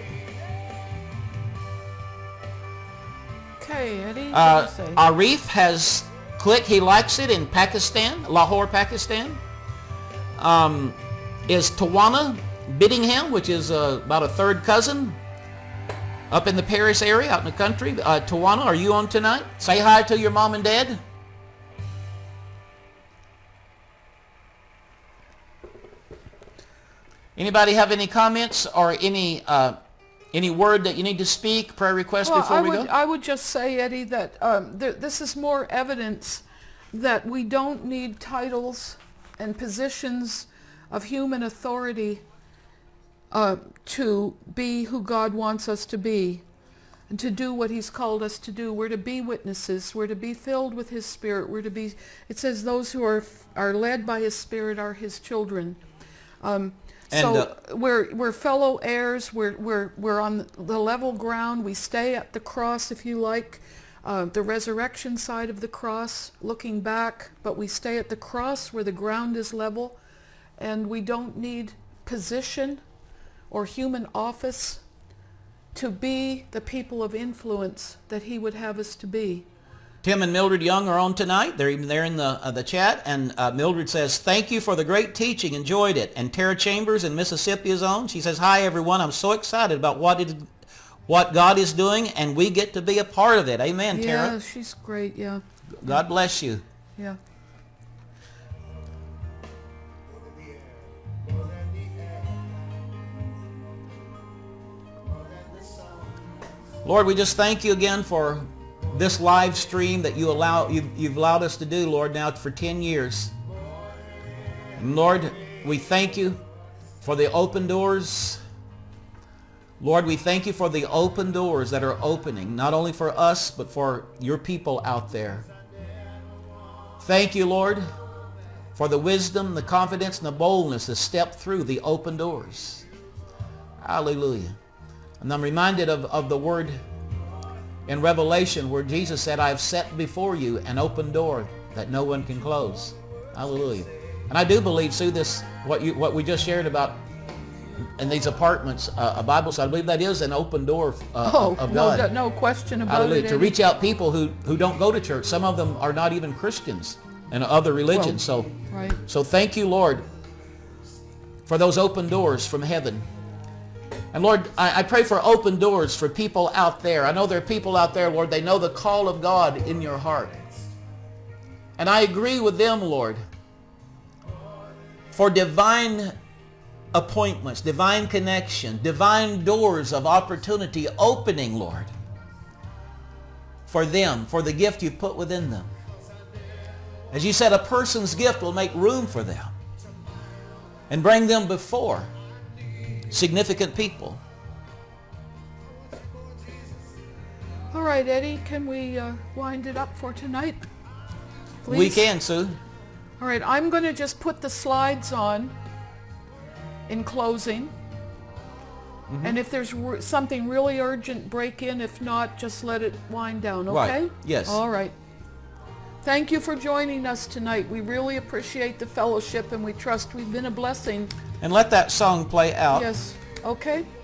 Okay, Eddie, what Uh, do you say? Arif has clicked, he likes it in Pakistan, Lahore, Pakistan. Um, is Tawana Biddingham, which is uh, about a third cousin up in the Paris area, out in the country. Uh, Tawana, are you on tonight? Say hi to your mom and dad. Anybody have any comments or any uh, any word that you need to speak, prayer request Well, before I we would, go? I would just say, Eddie, that um, th this is more evidence that we don't need titles and positions of human authority uh, to be who God wants us to be. and to do what he's called us to do. We're to be witnesses. We're to be filled with his Spirit. We're to be, it says those who are are led by his Spirit are his children. Um, And, so uh, we're we're fellow heirs. We're we're we're on the level ground. We stay at the cross, if you like, uh, the resurrection side of the cross, looking back. But we stay at the cross where the ground is level, and we don't need position or human office to be the people of influence that he would have us to be. Tim and Mildred Young are on tonight. They're even there in the uh, the chat. And uh, Mildred says, thank you for the great teaching. Enjoyed it. And Tara Chambers in Mississippi is on. She says, hi, everyone. I'm so excited about what it, what God is doing, and we get to be a part of it. Amen, Tara. Yeah, she's great, yeah. God bless you. Yeah. Lord, we just thank you again for this live stream that you allow, you've, you've allowed us to do, Lord, now for ten years. And Lord, we thank you for the open doors. Lord, we thank you for the open doors that are opening, not only for us, but for your people out there. Thank you, Lord, for the wisdom, the confidence, and the boldness to step through the open doors. Hallelujah. And I'm reminded of, of the word in Revelation where Jesus said, I have set before you an open door that no one can close. Hallelujah. And I do believe, Sue, this, what, you, what we just shared about in these apartments, uh, a Bible study, I believe that is an open door uh, Oh, of God. no, no question about Hallelujah. it. To Eddie. reach out people who, who don't go to church. Some of them are not even Christians and other religions. Well, so, right. so thank you, Lord, for those open doors from heaven. And Lord, I, I pray for open doors for people out there. I know there are people out there, Lord, they know the call of God in your heart. And I agree with them, Lord, for divine appointments, divine connection, divine doors of opportunity opening, Lord, for them, for the gift you've put within them. As you said, a person's gift will make room for them and bring them before significant people. All right, Eddie, can we uh, wind it up for tonight? Please? We can, Sue. All right, I'm going to just put the slides on in closing. Mm-hmm. And if there's re- something really urgent, break in. If not, just let it wind down, okay? Right. Yes. All right. Thank you for joining us tonight. We really appreciate the fellowship, and we trust we've been a blessing. And let that song play out. Yes. Okay.